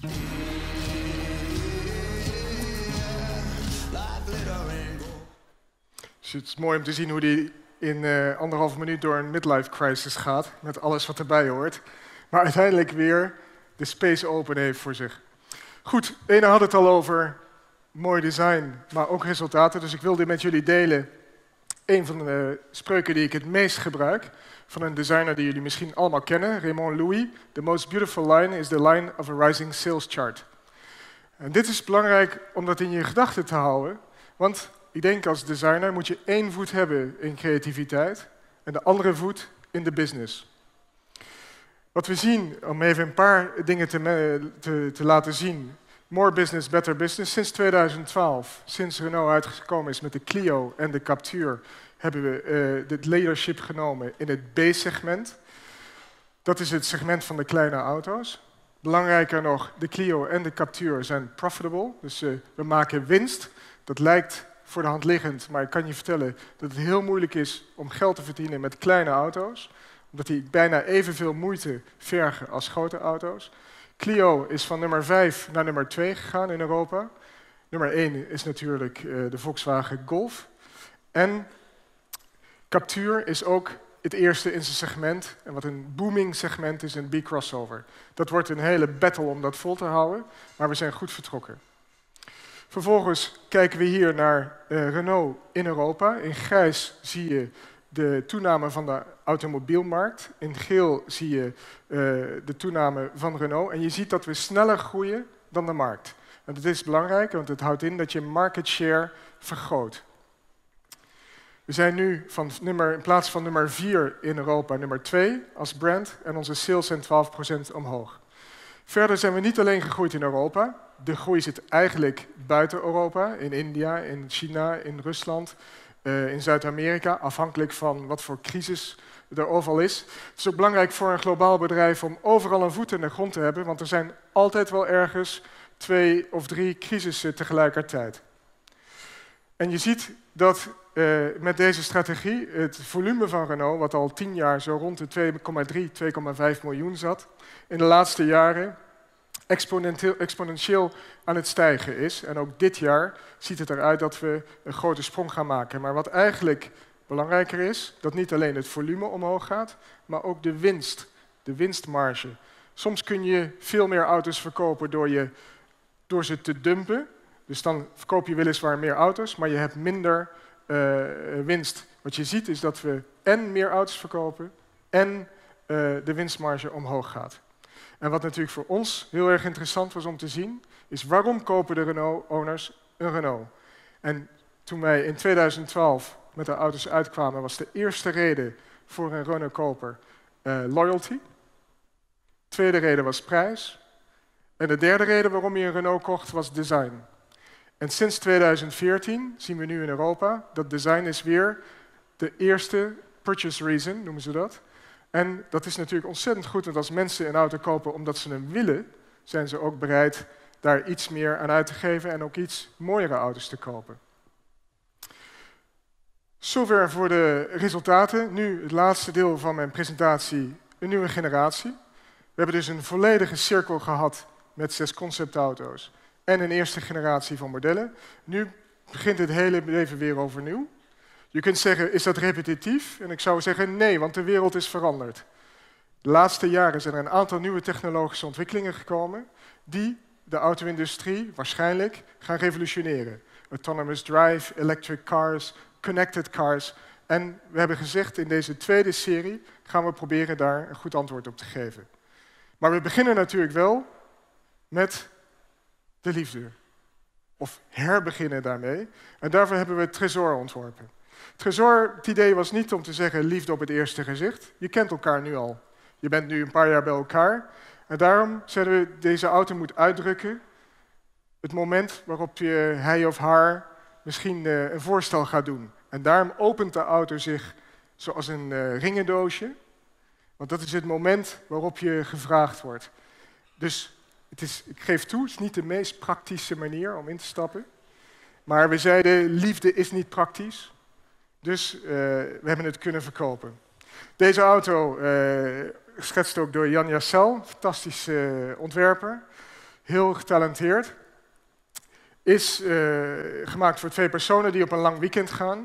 Dus het is mooi om te zien hoe die in 1,5 minuut door een midlife crisis gaat, met alles wat erbij hoort. Maar uiteindelijk weer de space open heeft voor zich. Goed, Ena had het al over mooi design, maar ook resultaten. Dus ik wilde met jullie delen een van de spreuken die ik het meest gebruik, van een designer die jullie misschien allemaal kennen, Raymond Louis. The most beautiful line is the line of a rising sales chart. En dit is belangrijk om dat in je gedachten te houden, want ik denk als designer moet je 1 voet hebben in creativiteit en de andere voet in de business. Wat we zien, om even een paar dingen te laten zien. More business, better business. Sinds 2012, sinds Renault uitgekomen is met de Clio en de Captur, hebben we dit leadership genomen in het B-segment. Dat is het segment van de kleine auto's. Belangrijker nog, de Clio en de Captur zijn profitable. Dus we maken winst. Dat lijkt voor de hand liggend, maar ik kan je vertellen dat het heel moeilijk is om geld te verdienen met kleine auto's. omdat die bijna evenveel moeite vergen als grote auto's. Clio is van nummer 5 naar nummer 2 gegaan in Europa. Nummer 1 is natuurlijk de Volkswagen Golf. En Captur is ook het eerste in zijn segment. En wat een booming segment is, een B-crossover. Dat wordt een hele battle om dat vol te houden, maar we zijn goed vertrokken. Vervolgens kijken we hier naar Renault in Europa. In grijs zie je de toename van de automobielmarkt. In geel zie je de toename van Renault. En je ziet dat we sneller groeien dan de markt. En dat is belangrijk, want het houdt in dat je market share vergroot. We zijn nu in plaats van nummer 4 in Europa nummer 2 als brand. En onze sales zijn 12% omhoog. Verder zijn we niet alleen gegroeid in Europa. De groei zit eigenlijk buiten Europa. In India, in China, in Rusland, in Zuid-Amerika. Afhankelijk van wat voor crisis er overal is. Het is ook belangrijk voor een globaal bedrijf om overal een voet in de grond te hebben. Want er zijn altijd wel ergens 2 of 3 crisissen tegelijkertijd. En je ziet dat met deze strategie het volume van Renault, wat al 10 jaar zo rond de 2,5 miljoen zat, in de laatste jaren exponentieel aan het stijgen is. En ook dit jaar ziet het eruit dat we een grote sprong gaan maken. Maar wat eigenlijk belangrijker is, dat niet alleen het volume omhoog gaat, maar ook de winstmarge. Soms kun je veel meer auto's verkopen door ze te dumpen. Dus dan verkoop je weliswaar meer auto's, maar je hebt minder winst. Wat je ziet is dat we en meer auto's verkopen en de winstmarge omhoog gaat. En wat natuurlijk voor ons heel erg interessant was om te zien, is waarom kopen de Renault-owners een Renault? En toen wij in 2012 met de auto's uitkwamen, was de eerste reden voor een Renault-koper loyalty. De tweede reden was prijs. En de derde reden waarom je een Renault kocht was design. En sinds 2014 zien we nu in Europa dat design is weer de eerste purchase reason, noemen ze dat. En dat is natuurlijk ontzettend goed, want als mensen een auto kopen omdat ze hem willen, zijn ze ook bereid daar iets meer aan uit te geven en ook iets mooiere auto's te kopen. Zover voor de resultaten. Nu het laatste deel van mijn presentatie, een nieuwe generatie. We hebben dus een volledige cirkel gehad met 6 conceptauto's en een eerste generatie van modellen. Nu begint het hele leven weer overnieuw. Je kunt zeggen, is dat repetitief? En ik zou zeggen, nee, want de wereld is veranderd. De laatste jaren zijn er een aantal nieuwe technologische ontwikkelingen gekomen die de auto-industrie waarschijnlijk gaan revolutioneren. Autonomous drive, electric cars, connected cars. En we hebben gezegd, in deze tweede serie gaan we proberen daar een goed antwoord op te geven. Maar we beginnen natuurlijk wel met de liefde. Of herbeginnen daarmee. En daarvoor hebben we Trésor ontworpen. Trésor, het idee was niet om te zeggen liefde op het eerste gezicht. Je kent elkaar nu al. Je bent nu een paar jaar bij elkaar. En daarom zeiden we, deze auto moet uitdrukken het moment waarop hij of haar misschien een voorstel gaat doen. En daarom opent de auto zich zoals een ringendoosje. Want dat is het moment waarop je gevraagd wordt. Dus ik geef toe, het is niet de meest praktische manier om in te stappen. Maar we zeiden, liefde is niet praktisch. Dus we hebben het kunnen verkopen. Deze auto, geschetst ook door Jan Jassel, fantastische ontwerper. Heel getalenteerd. Is gemaakt voor 2 personen die op een lang weekend gaan.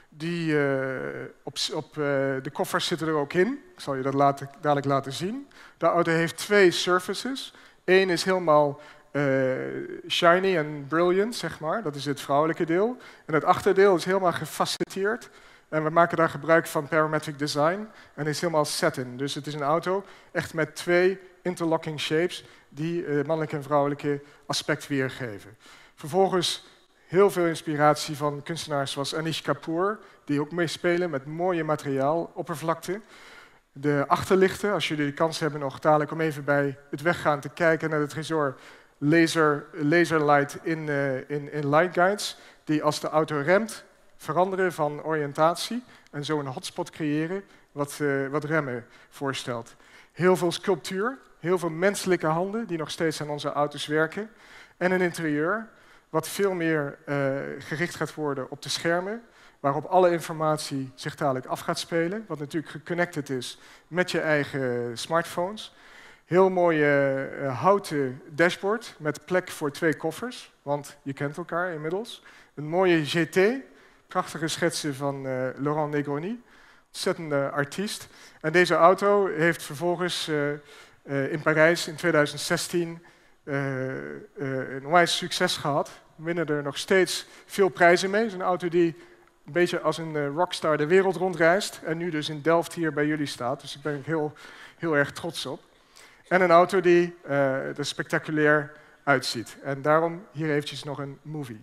De koffers zitten er ook in. Ik zal je dat dadelijk laten zien. De auto heeft 2 surfaces. Eén is helemaal shiny en brilliant, zeg maar. Dat is het vrouwelijke deel. En het achterdeel is helemaal gefacetteerd. En we maken daar gebruik van parametric design. En is helemaal satin. Dus het is een auto echt met 2 interlocking shapes die mannelijke en vrouwelijke aspect weergeven. Vervolgens heel veel inspiratie van kunstenaars zoals Anish Kapoor, die ook meespelen met mooie materiaaloppervlakte. De achterlichten, als jullie de kans hebben nog dadelijk om even bij het weggaan te kijken naar de Trésor laserlight in light guides, die als de auto remt veranderen van oriëntatie en zo een hotspot creëren wat remmen voorstelt. Heel veel sculptuur, heel veel menselijke handen die nog steeds aan onze auto's werken en een interieur wat veel meer gericht gaat worden op de schermen. waarop alle informatie zich dadelijk af gaat spelen, wat natuurlijk geconnected is met je eigen smartphones. Heel mooie houten dashboard met plek voor 2 koffers, want je kent elkaar inmiddels. Een mooie GT, prachtige schetsen van Laurent Negroni, ontzettende artiest. En deze auto heeft vervolgens in Parijs in 2016 een onwijs succes gehad. We winnen er nog steeds veel prijzen mee. Het is een auto die een beetje als een rockstar de wereld rondreist en nu dus in Delft hier bij jullie staat. Dus ik ben er heel erg trots op. En een auto die er spectaculair uitziet. En daarom hier eventjes nog een movie.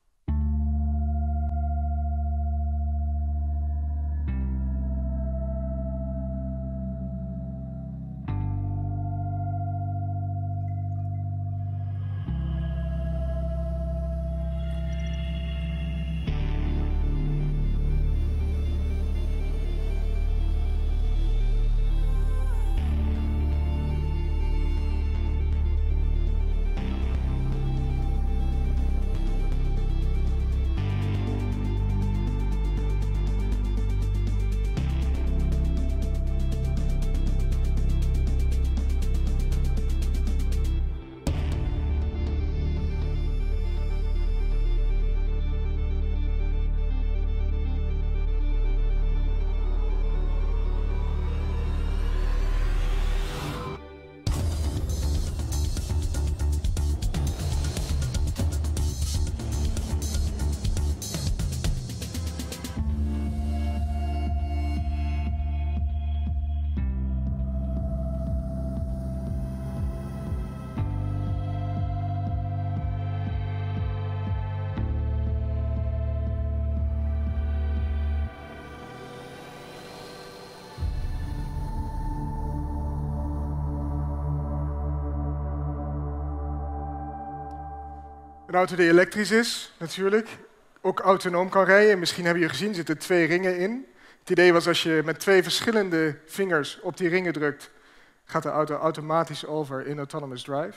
Een auto die elektrisch is, natuurlijk. Ook autonoom kan rijden. Misschien hebben jullie gezien, er zitten 2 ringen in. Het idee was als je met 2 verschillende vingers op die ringen drukt, gaat de auto automatisch over in autonomous drive.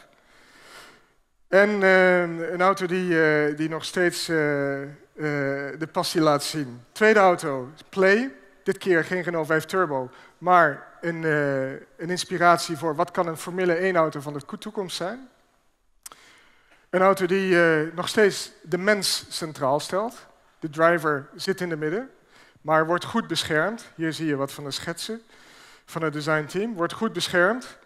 En een auto die nog steeds de passie laat zien. Tweede auto, Play. Dit keer geen Renault 5 Turbo, maar een inspiratie voor wat kan een Formule 1 auto van de toekomst zijn. Een auto die nog steeds de mens centraal stelt. De driver zit in het midden, maar wordt goed beschermd. Hier zie je wat van de schetsen van het designteam. Wordt goed beschermd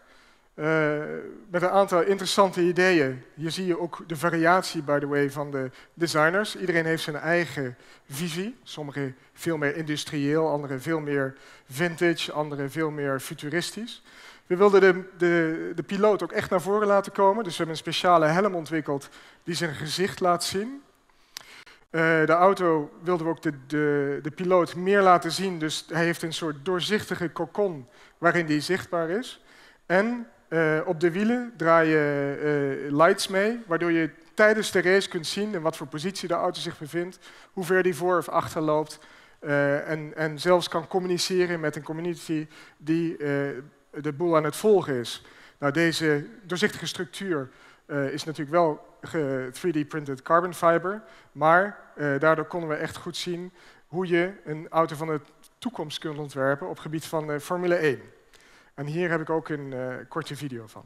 met een aantal interessante ideeën. Hier zie je ook de variatie, by the way, van de designers. Iedereen heeft zijn eigen visie. Sommigen veel meer industrieel, anderen veel meer vintage, anderen veel meer futuristisch. We wilden de piloot ook echt naar voren laten komen, dus we hebben een speciale helm ontwikkeld die zijn gezicht laat zien. De auto wilden we ook de piloot meer laten zien, dus hij heeft een soort doorzichtige cocon waarin die zichtbaar is. En op de wielen draaien lights mee, waardoor je tijdens de race kunt zien in wat voor positie de auto zich bevindt, hoe ver die voor of achter loopt en zelfs kan communiceren met een community die de boel aan het volgen is. Nou, deze doorzichtige structuur is natuurlijk wel 3D-printed carbon fiber, maar daardoor konden we echt goed zien hoe je een auto van de toekomst kunt ontwerpen op het gebied van Formule 1. En hier heb ik ook een korte video van.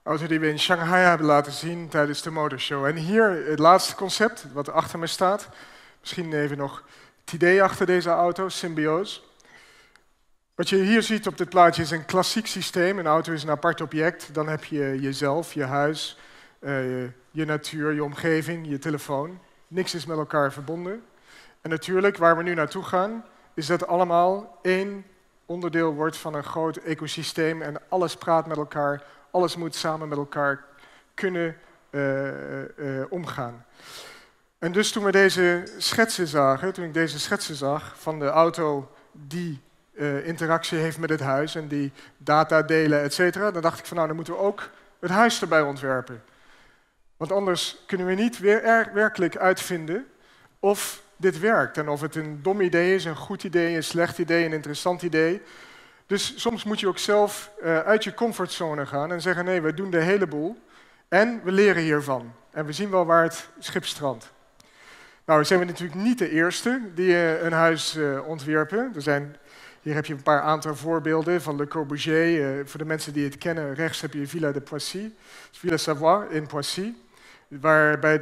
auto die we in Shanghai hebben laten zien tijdens de motorshow. En hier het laatste concept, wat achter me staat. Misschien even nog het idee achter deze auto, Symbioze. Wat je hier ziet op dit plaatje is een klassiek systeem. Een auto is een apart object. Dan heb je jezelf, je huis, je natuur, je omgeving, je telefoon. Niks is met elkaar verbonden. En natuurlijk, waar we nu naartoe gaan, is dat allemaal één onderdeel wordt van een groot ecosysteem. En alles praat met elkaar, alles moet samen met elkaar kunnen omgaan. En dus toen ik deze schetsen zag van de auto die interactie heeft met het huis en die data delen, et cetera, dan dacht ik van nou, dan moeten we ook het huis erbij ontwerpen. Want anders kunnen we niet werkelijk uitvinden of dit werkt en of het een dom idee is, een goed idee, een slecht idee, een interessant idee. Dus soms moet je ook zelf uit je comfortzone gaan en zeggen nee, we doen de hele boel en we leren hiervan. En we zien wel waar het schip strandt. Nou, zijn we natuurlijk niet de eerste die een huis ontwerpen. Hier heb je een paar aantal voorbeelden van Le Corbusier. Voor de mensen die het kennen, rechts heb je Villa de Poissy, Villa Savoie in Poissy, waarbij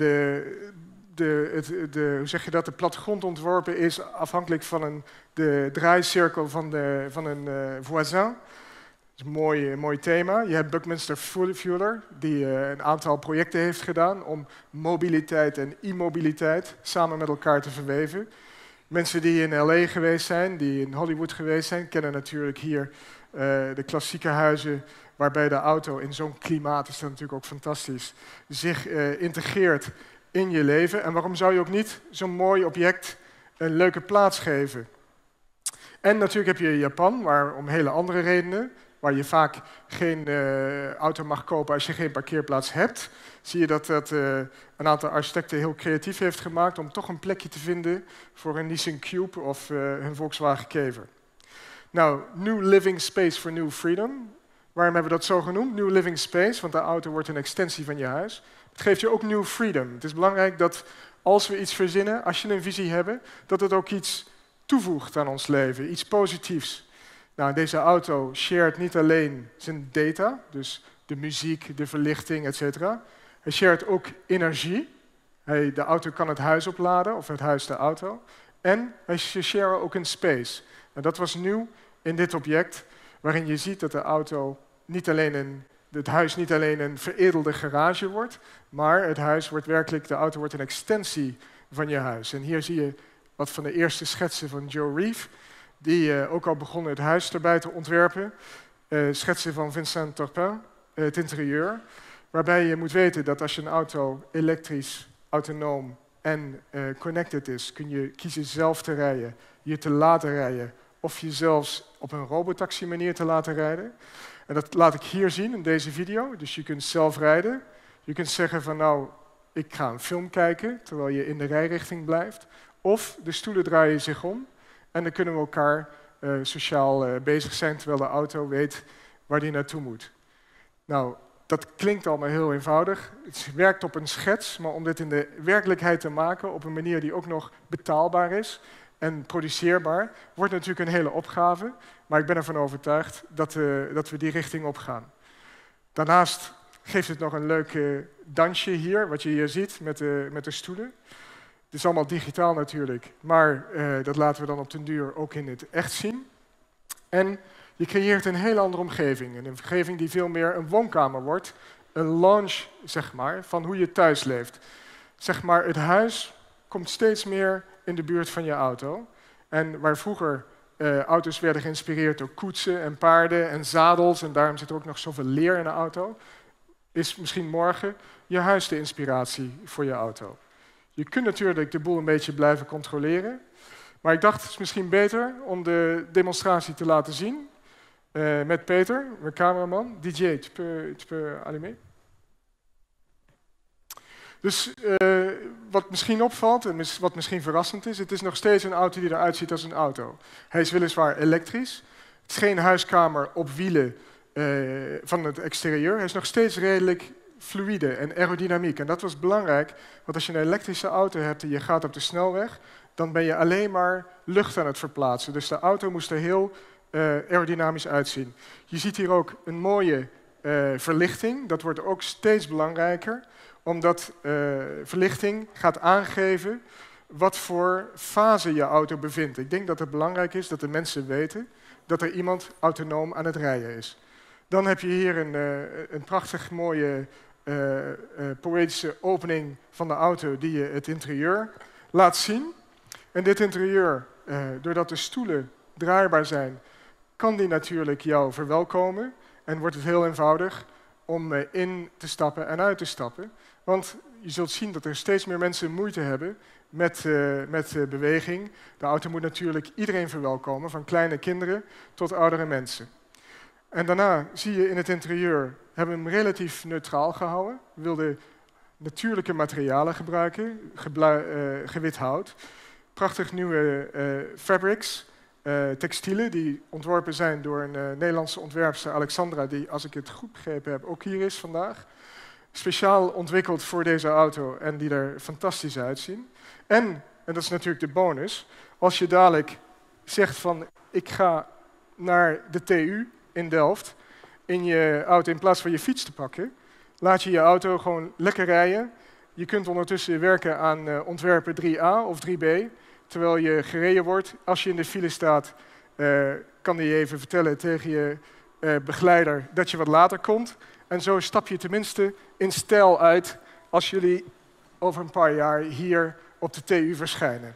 hoe zeg je dat, de plattegrond ontworpen is afhankelijk van de draaicirkel van een voisin. Dat is een mooi thema. Je hebt Buckminster Fuller, die een aantal projecten heeft gedaan om mobiliteit en immobiliteit samen met elkaar te verweven. Mensen die in LA geweest zijn, die in Hollywood geweest zijn, kennen natuurlijk hier de klassieke huizen waarbij de auto in zo'n klimaat, is dat natuurlijk ook fantastisch, zich integreert in je leven. En waarom zou je ook niet zo'n mooi object een leuke plaats geven? En natuurlijk heb je Japan, waar om hele andere redenen, waar je vaak geen auto mag kopen als je geen parkeerplaats hebt, zie je dat een aantal architecten heel creatief heeft gemaakt om toch een plekje te vinden voor een Nissan Cube of een Volkswagen Kever. Nou, New Living Space for New Freedom. Waarom hebben we dat zo genoemd? New Living Space, want de auto wordt een extensie van je huis. Het geeft je ook New Freedom. Het is belangrijk dat als we iets verzinnen, als je een visie hebt, dat het ook iets toevoegt aan ons leven, iets positiefs. Nou, deze auto shared niet alleen zijn data, dus de muziek, de verlichting, etc. Hij shared ook energie. De auto kan het huis opladen, of het huis de auto. En hij share ook een space. En dat was nieuw in dit object, waarin je ziet dat de auto het huis niet alleen een veredelde garage wordt, maar het huis wordt werkelijk, de auto wordt een extensie van je huis. En hier zie je wat van de eerste schetsen van Joe Reeve, die ook al begonnen het huis erbij te ontwerpen. Schetsen van Vincent Turpin, het interieur. Waarbij je moet weten dat als je een auto elektrisch, autonoom en connected is, kun je kiezen zelf te rijden, je te laten rijden, of je zelfs op een robotaxi manier te laten rijden. En dat laat ik hier zien in deze video. Dus je kunt zelf rijden. Je kunt zeggen van nou, ik ga een film kijken, terwijl je in de rijrichting blijft. Of de stoelen draaien zich om. En dan kunnen we elkaar sociaal bezig zijn, terwijl de auto weet waar die naartoe moet. Nou, dat klinkt allemaal heel eenvoudig. Het werkt op een schets, maar om dit in de werkelijkheid te maken op een manier die ook nog betaalbaar is en produceerbaar, wordt natuurlijk een hele opgave. Maar ik ben ervan overtuigd dat we die richting op gaan. Daarnaast geeft het nog een leuk dansje hier, wat je hier ziet met de stoelen. Het is allemaal digitaal natuurlijk, maar dat laten we dan op den duur ook in het echt zien. En je creëert een hele andere omgeving. Een omgeving die veel meer een woonkamer wordt. Een lounge, zeg maar, van hoe je thuis leeft. Zeg maar, het huis komt steeds meer in de buurt van je auto. En waar vroeger auto's werden geïnspireerd door koetsen en paarden en zadels, en daarom zit er ook nog zoveel leer in de auto, is misschien morgen je huis de inspiratie voor je auto. Je kunt natuurlijk de boel een beetje blijven controleren, maar ik dacht het is misschien beter om de demonstratie te laten zien met Peter, mijn cameraman. DJ, tu peux allumer? Dus wat misschien opvalt en wat misschien verrassend is, het is nog steeds een auto die eruit ziet als een auto. Hij is weliswaar elektrisch. Het is geen huiskamer op wielen van het exterieur. Hij is nog steeds redelijk fluïde en aerodynamiek. En dat was belangrijk, want als je een elektrische auto hebt en je gaat op de snelweg, dan ben je alleen maar lucht aan het verplaatsen. Dus de auto moest er heel aerodynamisch uitzien. Je ziet hier ook een mooie verlichting. Dat wordt ook steeds belangrijker, omdat verlichting gaat aangeven wat voor fase je auto bevindt. Ik denk dat het belangrijk is dat de mensen weten dat er iemand autonoom aan het rijden is. Dan heb je hier een prachtig mooie poëtische opening van de auto die je het interieur laat zien. En dit interieur, doordat de stoelen draaibaar zijn, kan die natuurlijk jou verwelkomen. En wordt het heel eenvoudig om in te stappen en uit te stappen. Want je zult zien dat er steeds meer mensen moeite hebben met beweging. De auto moet natuurlijk iedereen verwelkomen, van kleine kinderen tot oudere mensen. En daarna zie je in het interieur, hebben we hem relatief neutraal gehouden. We wilden natuurlijke materialen gebruiken, gewit hout. Prachtig nieuwe fabrics, textielen die ontworpen zijn door een Nederlandse ontwerpster, Alexandra, die, als ik het goed begrepen heb, ook hier is vandaag. Speciaal ontwikkeld voor deze auto en die er fantastisch uitzien. En dat is natuurlijk de bonus, als je dadelijk zegt van ik ga naar de TU in Delft in je auto in plaats van je fiets te pakken, laat je je auto gewoon lekker rijden. Je kunt ondertussen werken aan ontwerpen 3A of 3B, terwijl je gereden wordt. Als je in de file staat, kan die je even vertellen tegen je begeleider dat je wat later komt. En zo stap je tenminste in stijl uit als jullie over een paar jaar hier op de TU verschijnen.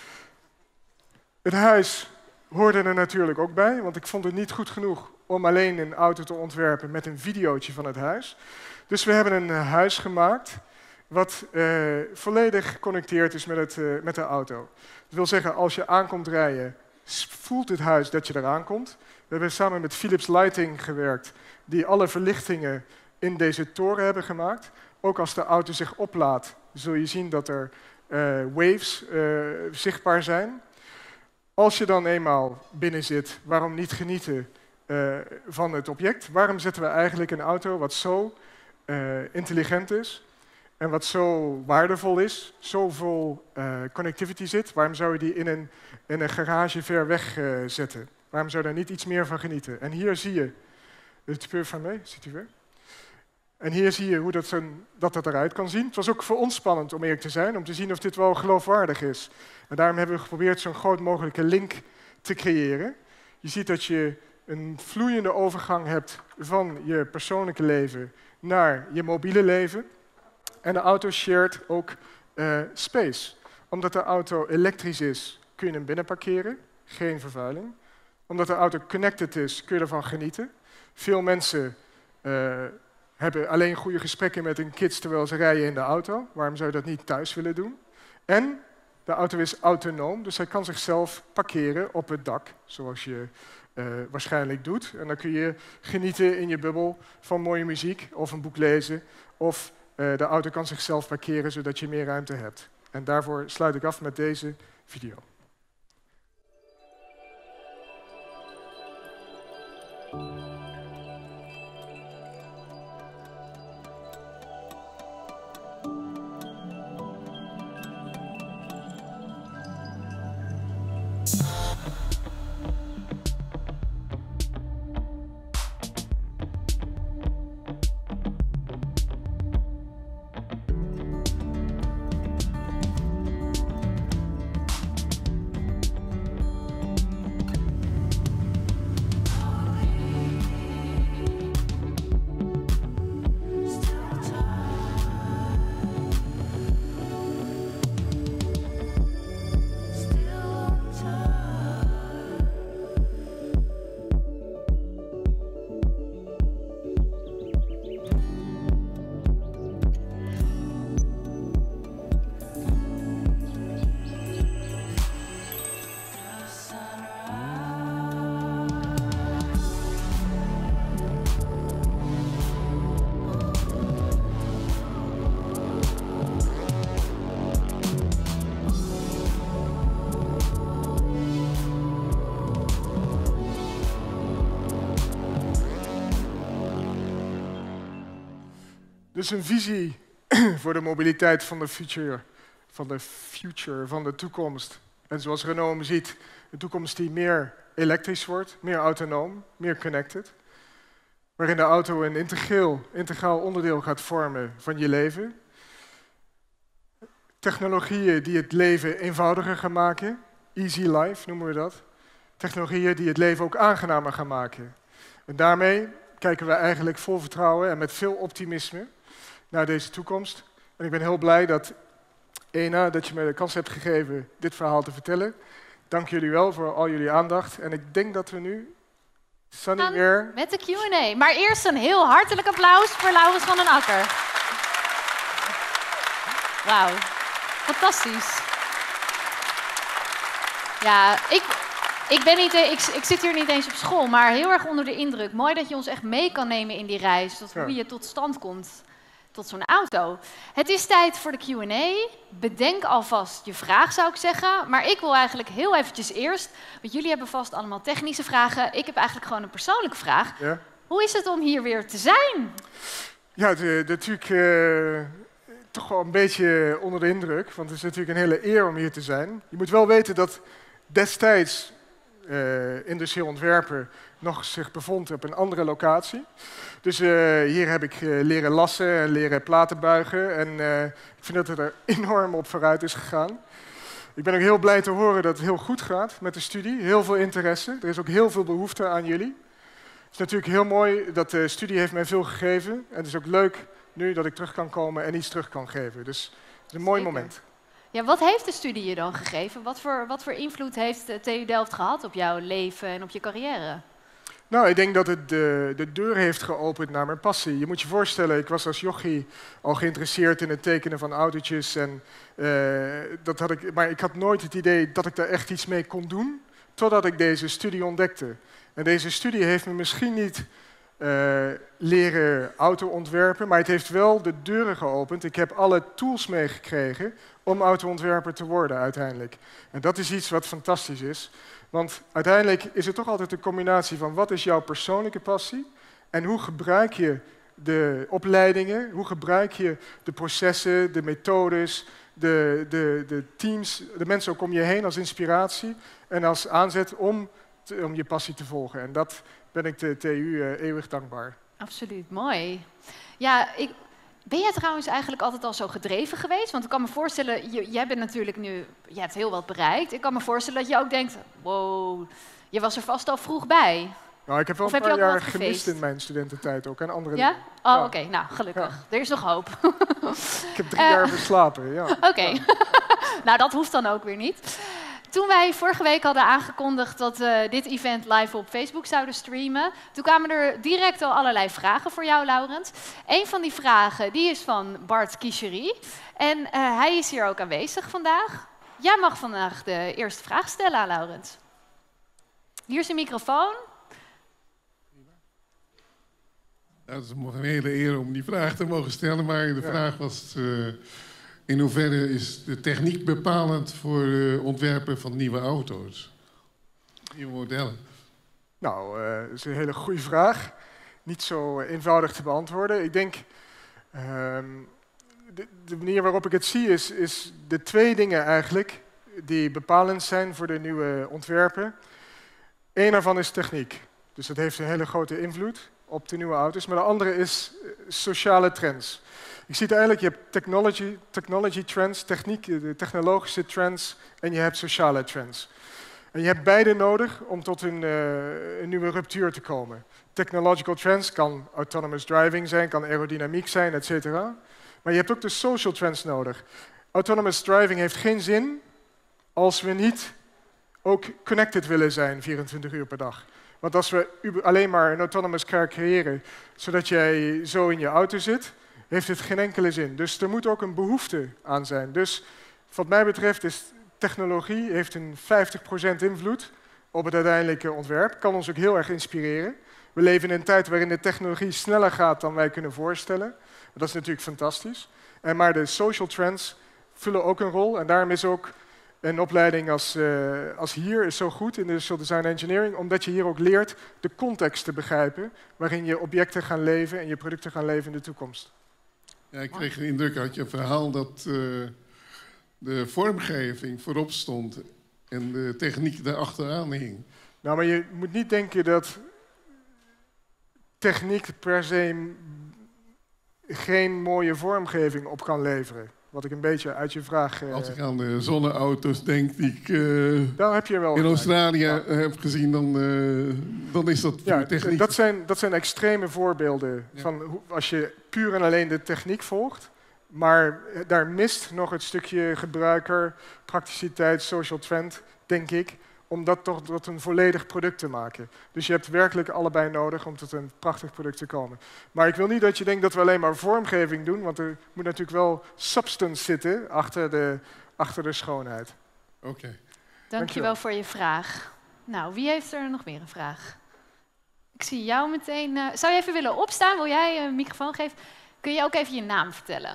Het huis hoorde er natuurlijk ook bij, want ik vond het niet goed genoeg om alleen een auto te ontwerpen met een videootje van het huis. Dus we hebben een huis gemaakt wat volledig geconnecteerd is met de auto. Dat wil zeggen, als je aankomt rijden, voelt het huis dat je eraan komt. We hebben samen met Philips Lighting gewerkt, die alle verlichtingen in deze toren hebben gemaakt. Ook als de auto zich oplaadt, zul je zien dat er waves zichtbaar zijn. Als je dan eenmaal binnen zit, waarom niet genieten van het object? Waarom zetten we eigenlijk een auto wat zo intelligent is en wat zo waardevol is, zo vol connectivity zit? Waarom zou je die in een garage ver weg zetten? Waarom zou je daar niet iets meer van genieten? En hier zie je, het speur van mij, ziet u weer? En hier zie je hoe dat eruit kan zien. Het was ook voor ons spannend, om eerlijk te zijn, om te zien of dit wel geloofwaardig is. En daarom hebben we geprobeerd zo'n groot mogelijke link te creëren. Je ziet dat je een vloeiende overgang hebt van je persoonlijke leven naar je mobiele leven. En de auto shared ook space. Omdat de auto elektrisch is, kun je hem binnen parkeren. Geen vervuiling. Omdat de auto connected is, kun je ervan genieten. Veel mensen hebben alleen goede gesprekken met hun kids terwijl ze rijden in de auto. Waarom zou je dat niet thuis willen doen? En de auto is autonoom, dus hij kan zichzelf parkeren op het dak, zoals je waarschijnlijk doet. En dan kun je genieten in je bubbel van mooie muziek of een boek lezen. Of de auto kan zichzelf parkeren, zodat je meer ruimte hebt. En daarvoor sluit ik af met deze video. Dus een visie voor de mobiliteit van de future, van de toekomst. En zoals Renault hem ziet, een toekomst die meer elektrisch wordt, meer autonoom, meer connected. waarin de auto een integraal onderdeel gaat vormen van je leven. Technologieën die het leven eenvoudiger gaan maken. Easy life noemen we dat. Technologieën die het leven ook aangenamer gaan maken. En daarmee kijken we eigenlijk vol vertrouwen en met veel optimisme naar deze toekomst. En ik ben heel blij dat Ena, dat je me de kans hebt gegeven dit verhaal te vertellen. Dank jullie wel voor al jullie aandacht. En ik denk dat we nu Sunny weer... Met de Q&A. Maar eerst een heel hartelijk applaus voor Laurens van den Akker. Wauw, fantastisch. Ja, ik zit hier niet eens op school, maar heel erg onder de indruk. Mooi dat je ons echt mee kan nemen in die reis, tot hoe je tot stand komt, tot zo'n auto. Het is tijd voor de Q&A. Bedenk alvast je vraag, zou ik zeggen. Maar ik wil eigenlijk heel eventjes eerst, want jullie hebben vast allemaal technische vragen. Ik heb eigenlijk gewoon een persoonlijke vraag. Ja. Hoe is het om hier weer te zijn? Ja, natuurlijk toch wel een beetje onder de indruk, want het is natuurlijk een hele eer om hier te zijn. Je moet wel weten dat destijds industrieel ontwerpen nog zich bevond op een andere locatie. Dus hier heb ik leren lassen en leren platen buigen. En ik vind dat het er enorm op vooruit is gegaan. Ik ben ook heel blij te horen dat het heel goed gaat met de studie. Heel veel interesse. Er is ook heel veel behoefte aan jullie. Het is natuurlijk heel mooi dat de studie heeft mij veel gegeven. En het is ook leuk nu dat ik terug kan komen en iets terug kan geven. Dus het is een mooi moment. Ja, wat heeft de studie je dan gegeven? Wat voor invloed heeft de TU Delft gehad op jouw leven en op je carrière? Nou, ik denk dat het de deur heeft geopend naar mijn passie. Je moet je voorstellen, ik was als jochie al geïnteresseerd in het tekenen van autootjes. Maar ik had nooit het idee dat ik daar echt iets mee kon doen, totdat ik deze studie ontdekte. En deze studie heeft me misschien niet leren auto ontwerpen, maar het heeft wel de deuren geopend. Ik heb alle tools meegekregen om auto-ontwerper te worden uiteindelijk. En dat is iets wat fantastisch is. Want uiteindelijk is het toch altijd een combinatie van wat is jouw persoonlijke passie en hoe gebruik je de opleidingen, hoe gebruik je de processen, de methodes, de teams, de mensen ook om je heen als inspiratie en als aanzet om je passie te volgen. En dat ben ik de TU eeuwig dankbaar. Absoluut, mooi. Ja, ben jij trouwens eigenlijk altijd al zo gedreven geweest? Want ik kan me voorstellen, jij bent natuurlijk nu, je hebt heel wat bereikt. Ik kan me voorstellen dat je ook denkt, wow, je was er vast al vroeg bij. Nou, ik heb wel een paar jaar gemist in mijn studententijd ook en andere dingen. Ja? Oh, oké. Nou, gelukkig. Ja. Er is nog hoop. Ik heb 3 jaar verslapen, ja. Oké. Nou, dat hoeft dan ook weer niet. Toen wij vorige week hadden aangekondigd dat we dit event live op Facebook zouden streamen, toen kwamen er direct al allerlei vragen voor jou, Laurens. Een van die vragen die is van Bart Kichery. En hij is hier ook aanwezig vandaag. Jij mag vandaag de eerste vraag stellen aan Laurens. Hier is een microfoon. Nou, het is een hele eer om die vraag te mogen stellen, maar de vraag was in hoeverre is de techniek bepalend voor ontwerpen van nieuwe auto's? Nieuwe modellen? Nou, dat is een hele goede vraag. Niet zo eenvoudig te beantwoorden. Ik denk, de manier waarop ik het zie is de 2 dingen eigenlijk die bepalend zijn voor de nieuwe ontwerpen. Eén daarvan is techniek. Dus dat heeft een hele grote invloed op de nieuwe auto's. Maar de andere is sociale trends. Je ziet eigenlijk, je hebt technology trends, de technologische trends, en je hebt sociale trends. En je hebt beide nodig om tot een nieuwe ruptuur te komen. Technological trends kan autonomous driving zijn, kan aerodynamiek zijn, etc. Maar je hebt ook de social trends nodig. Autonomous driving heeft geen zin als we niet ook connected willen zijn 24 uur per dag. Want als we alleen maar een autonomous car creëren, zodat jij zo in je auto zit, heeft het geen enkele zin. Dus er moet ook een behoefte aan zijn. Dus wat mij betreft is technologie heeft een 50% invloed op het uiteindelijke ontwerp. Kan ons ook heel erg inspireren. We leven in een tijd waarin de technologie sneller gaat dan wij kunnen voorstellen. Dat is natuurlijk fantastisch. Maar de social trends vullen ook een rol. En daarom is ook een opleiding als hier is zo goed in Industrial Design Engineering, omdat je hier ook leert de context te begrijpen waarin je objecten gaan leven en je producten gaan leven in de toekomst. Ja, ik kreeg de indruk uit je verhaal dat de vormgeving voorop stond en de techniek daarachteraan hing. Nou, maar je moet niet denken dat techniek per se geen mooie vormgeving op kan leveren. Wat ik een beetje uit je vraag... Als ik aan de zonneauto's denk die ik daar heb je wel in Australië heb gezien, dan is dat ja, techniek. Dat zijn extreme voorbeelden van als je puur en alleen de techniek volgt. Maar daar mist nog het stukje gebruiker, prakticiteit, social trend, denk ik, om dat toch tot een volledig product te maken. Dus je hebt werkelijk allebei nodig om tot een prachtig product te komen. Maar ik wil niet dat je denkt dat we alleen maar vormgeving doen, want er moet natuurlijk wel substance zitten achter de schoonheid. Oké. Dankjewel voor je vraag. Nou, wie heeft er nog meer een vraag? Ik zie jou meteen. Zou je even willen opstaan? Wil jij een microfoon geven? Kun je ook even je naam vertellen?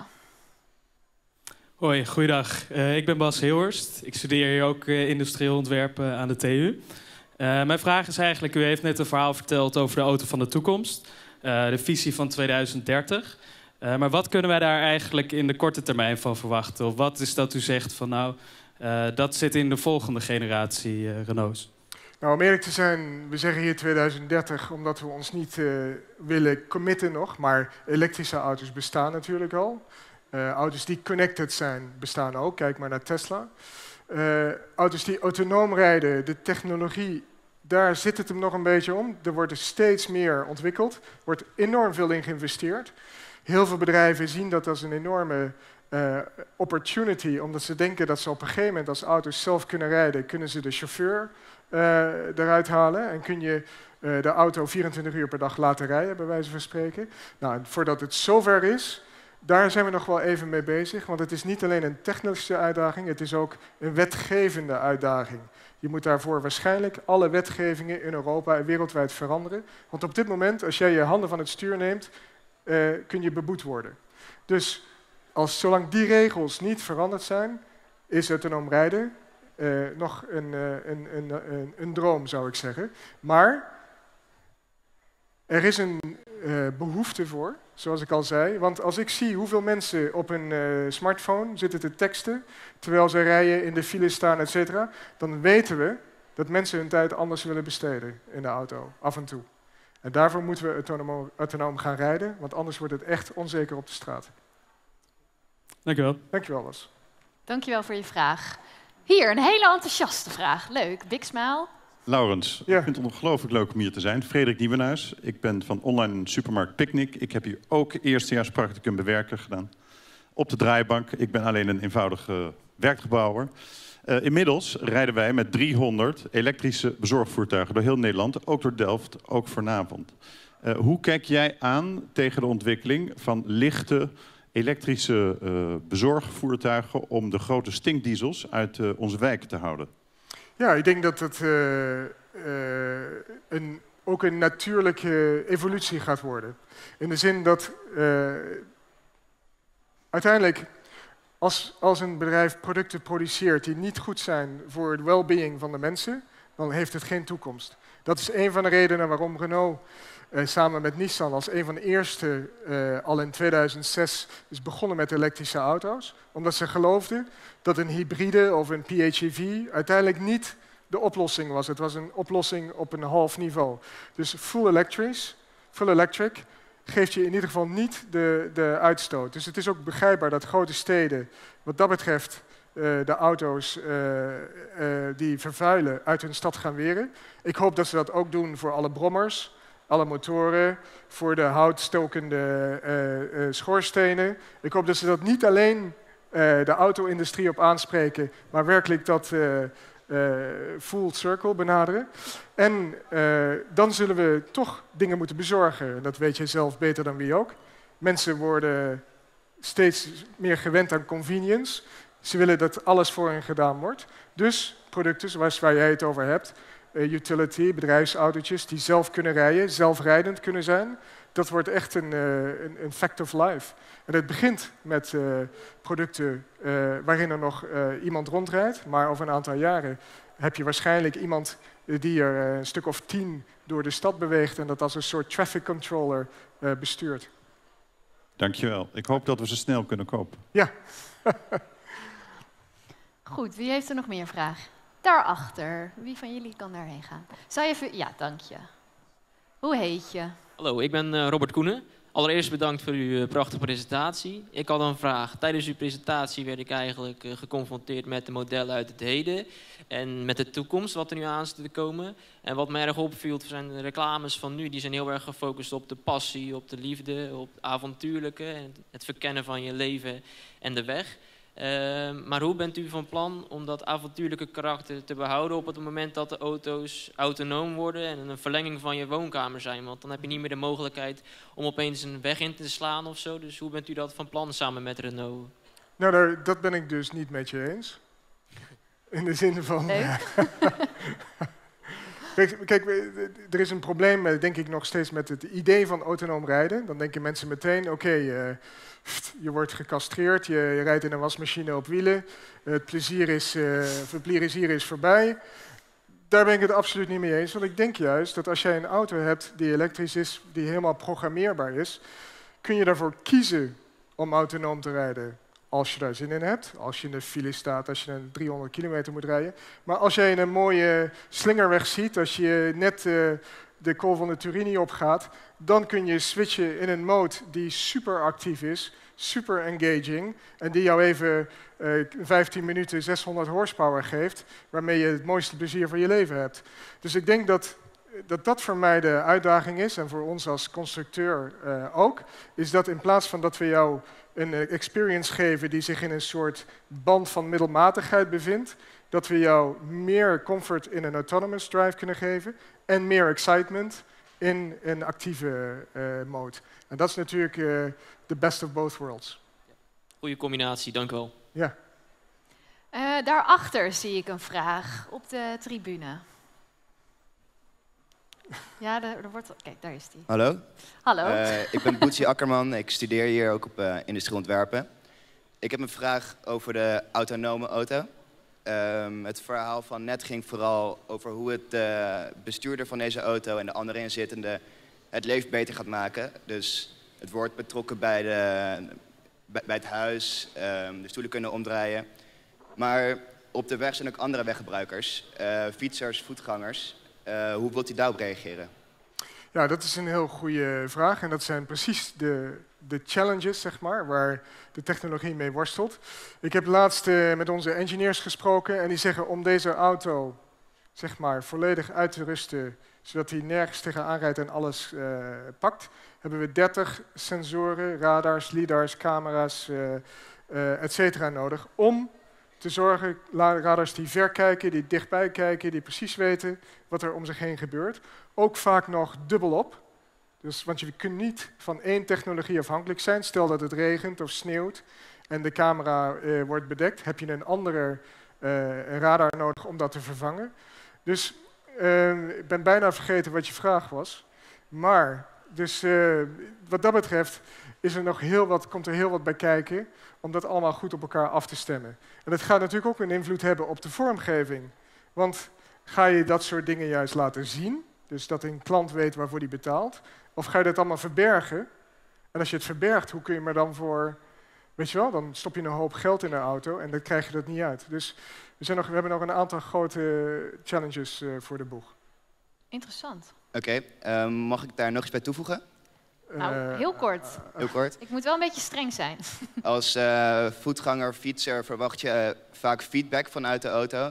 Hoi, goeiedag. Ik ben Bas Heelhorst. Ik studeer hier ook industrieel ontwerpen aan de TU. Mijn vraag is eigenlijk, u heeft net een verhaal verteld over de auto van de toekomst. De visie van 2030. Maar wat kunnen wij daar eigenlijk in de korte termijn van verwachten? Of wat is dat u zegt van nou, dat zit in de volgende generatie Renaults? Nou, om eerlijk te zijn, we zeggen hier 2030 omdat we ons niet willen committen nog. Maar elektrische auto's bestaan natuurlijk al. Auto's die connected zijn, bestaan ook. Kijk maar naar Tesla. Auto's die autonoom rijden, de technologie, daar zit het hem nog een beetje om. Er wordt steeds meer ontwikkeld. Er wordt enorm veel in geïnvesteerd. Heel veel bedrijven zien dat als een enorme opportunity, omdat ze denken dat ze op een gegeven moment als auto's zelf kunnen rijden, kunnen ze de chauffeur eruit halen en kun je de auto 24 uur per dag laten rijden, bij wijze van spreken. Nou, voordat het zover is, daar zijn we nog wel even mee bezig, want het is niet alleen een technische uitdaging, het is ook een wetgevende uitdaging. Je moet daarvoor waarschijnlijk alle wetgevingen in Europa en wereldwijd veranderen. Want op dit moment, als jij je handen van het stuur neemt, kun je beboet worden. Dus zolang die regels niet veranderd zijn, is autonoom rijden nog een droom, zou ik zeggen. Maar er is een behoefte voor, zoals ik al zei. Want als ik zie hoeveel mensen op een smartphone zitten te teksten, terwijl ze rijden, in de file staan, et cetera, dan weten we dat mensen hun tijd anders willen besteden in de auto, af en toe. En daarvoor moeten we autonoom gaan rijden, want anders wordt het echt onzeker op de straat. Dankjewel. Dankjewel, Bas. Dankjewel voor je vraag. Hier, een hele enthousiaste vraag. Leuk, big smile. Laurens, Ja. ik vind het ongelooflijk leuk om hier te zijn. Frederik Nieuwenhuis, ik ben van online supermarkt Picnic. Ik heb hier ook eerstejaars practicum bewerker gedaan. Op de draaibank. Ik ben alleen een eenvoudige werkgebouwer. Inmiddels rijden wij met 300 elektrische bezorgvoertuigen door heel Nederland. Ook door Delft, ook vanavond. Hoe kijk jij aan tegen de ontwikkeling van lichte elektrische bezorgvoertuigen om de grote stinkdiesels uit onze wijken te houden? Ja, ik denk dat het ook een natuurlijke evolutie gaat worden. In de zin dat uiteindelijk, als een bedrijf producten produceert die niet goed zijn voor het well-being van de mensen, dan heeft het geen toekomst. Dat is een van de redenen waarom Renault samen met Nissan als een van de eerste al in 2006 is begonnen met elektrische auto's. Omdat ze geloofden dat een hybride of een PHEV uiteindelijk niet de oplossing was. Het was een oplossing op een half niveau. Dus full electric geeft je in ieder geval niet de uitstoot. Dus het is ook begrijpbaar dat grote steden wat dat betreft de auto's die vervuilen uit hun stad gaan weren. Ik hoop dat ze dat ook doen voor alle brommers, alle motoren, voor de houtstokende schoorstenen. Ik hoop dat ze dat niet alleen de auto-industrie op aanspreken, maar werkelijk dat full circle benaderen. En dan zullen we toch dingen moeten bezorgen. En dat weet je zelf beter dan wie ook. Mensen worden steeds meer gewend aan convenience. Ze willen dat alles voor hen gedaan wordt. Dus producten zoals waar jij het over hebt, utility, bedrijfsautootjes die zelf kunnen rijden, zelfrijdend kunnen zijn. Dat wordt echt een fact of life. En het begint met producten waarin er nog iemand rondrijdt. Maar over een aantal jaren heb je waarschijnlijk iemand die er een stuk of 10 door de stad beweegt en dat als een soort traffic controller bestuurt. Dankjewel. Ik hoop dat we ze snel kunnen kopen. Ja. Goed, wie heeft er nog meer vragen? Daarachter. Wie van jullie kan daarheen gaan? Zou je even... Ja, dank je. Hoe heet je? Hallo, ik ben Robert Koenen. Allereerst bedankt voor uw prachtige presentatie. Ik had een vraag. Tijdens uw presentatie werd ik eigenlijk geconfronteerd met de modellen uit het heden en met de toekomst, wat er nu aan zit te komen. En wat mij erg opviel zijn de reclames van nu. Die zijn heel erg gefocust op de passie, op de liefde, op het avontuurlijke en het verkennen van je leven en de weg. Maar hoe bent u van plan om dat avontuurlijke karakter te behouden op het moment dat de auto's autonoom worden en een verlenging van je woonkamer zijn? Want dan heb je niet meer de mogelijkheid om opeens een weg in te slaan of zo. Dus hoe bent u dat van plan samen met Renault? Nou, dat ben ik dus niet met je eens. In de zin van... Kijk, er is een probleem, denk ik, nog steeds met het idee van autonoom rijden. Dan denken mensen meteen, oké, je wordt gecastreerd, je rijdt in een wasmachine op wielen, het plezier is voorbij. Daar ben ik het absoluut niet mee eens, want ik denk juist dat als jij een auto hebt die elektrisch is, die helemaal programmeerbaar is, kun je daarvoor kiezen om autonoom te rijden. Als je daar zin in hebt, als je in de file staat, als je een 300 kilometer moet rijden. Maar als jij in een mooie slingerweg ziet, als je net de Col van de Turini opgaat, dan kun je switchen in een mode die super actief is, super engaging, en die jou even 15 minuten 600 horsepower geeft, waarmee je het mooiste plezier van je leven hebt. Dus ik denk dat voor mij de uitdaging is, en voor ons als constructeur ook, is dat in plaats van dat we jou een experience geven die zich in een soort band van middelmatigheid bevindt, dat we jou meer comfort in een autonomous drive kunnen geven en meer excitement in een actieve mode. En dat is natuurlijk the best of both worlds. Goeie combinatie, dank u wel. Ja. Daarachter zie ik een vraag op de tribune. Ja, kijk, daar is die. Hallo. Hallo. Ik ben Boetsie Akkerman. Ik studeer hier ook op industrieontwerpen. Ik heb een vraag over de autonome auto. Het verhaal van net ging vooral over hoe het bestuurder van deze auto en de andere inzittenden het leven beter gaat maken. Dus het wordt betrokken bij het huis, de stoelen kunnen omdraaien. Maar op de weg zijn ook andere weggebruikers, fietsers, voetgangers. Hoe wilt u daarop reageren? Ja, dat is een heel goede vraag. En dat zijn precies de challenges, zeg maar, waar de technologie mee worstelt. Ik heb laatst met onze engineers gesproken en die zeggen om deze auto, zeg maar, volledig uit te rusten, zodat hij nergens tegenaan rijdt en alles pakt, hebben we 30 sensoren, radars, lidars, camera's, et cetera nodig om te zorgen, radars die ver kijken, die dichtbij kijken, die precies weten wat er om zich heen gebeurt. Ook vaak nog dubbelop. Dus, want je kunt niet van één technologie afhankelijk zijn. Stel dat het regent of sneeuwt en de camera wordt bedekt, heb je een andere radar nodig om dat te vervangen. Dus ik ben bijna vergeten wat je vraag was. Maar, dus wat dat betreft is er nog komt er heel wat bij kijken om dat allemaal goed op elkaar af te stemmen. En dat gaat natuurlijk ook een invloed hebben op de vormgeving. Want ga je dat soort dingen juist laten zien, dus dat een klant weet waarvoor die betaalt, of ga je dat allemaal verbergen? En als je het verbergt, hoe kun je maar dan voor, weet je wel, dan stop je een hoop geld in de auto en dan krijg je dat niet uit. Dus we hebben nog een aantal grote challenges voor de boeg. Interessant. Oké, mag ik daar nog iets bij toevoegen? Nou, heel kort. Heel kort. Ik moet wel een beetje streng zijn. Als voetganger, fietser verwacht je vaak feedback vanuit de auto.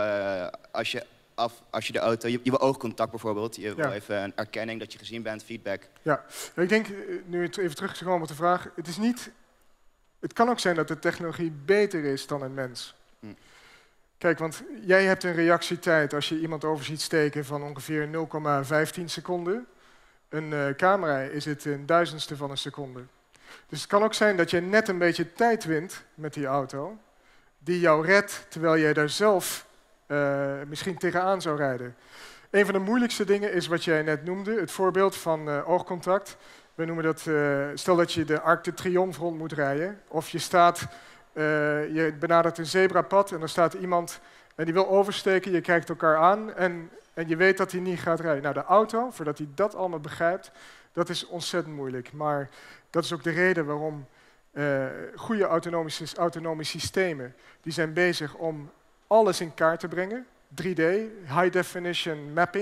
Als je de auto, je wil oogcontact bijvoorbeeld, je wil even een erkenning dat je gezien bent, feedback. Ja, ik denk, nu even terug te komen op de vraag, het kan ook zijn dat de technologie beter is dan een mens. Kijk, want jij hebt een reactietijd als je iemand over ziet steken van ongeveer 0,15 seconden. Een camera is het een duizendste van een seconde. Dus het kan ook zijn dat je net een beetje tijd wint met die auto, die jou redt terwijl jij daar zelf misschien tegenaan zou rijden. Een van de moeilijkste dingen is wat jij net noemde, het voorbeeld van oogcontact. We noemen dat, stel dat je de Arc de Triomphe rond moet rijden, of je benadert een zebrapad en er staat iemand en die wil oversteken, je kijkt elkaar aan en je weet dat hij niet gaat rijden. Nou, de auto, voordat hij dat allemaal begrijpt, dat is ontzettend moeilijk. Maar dat is ook de reden waarom goede autonome systemen, die zijn bezig om alles in kaart te brengen. 3D, high definition mapping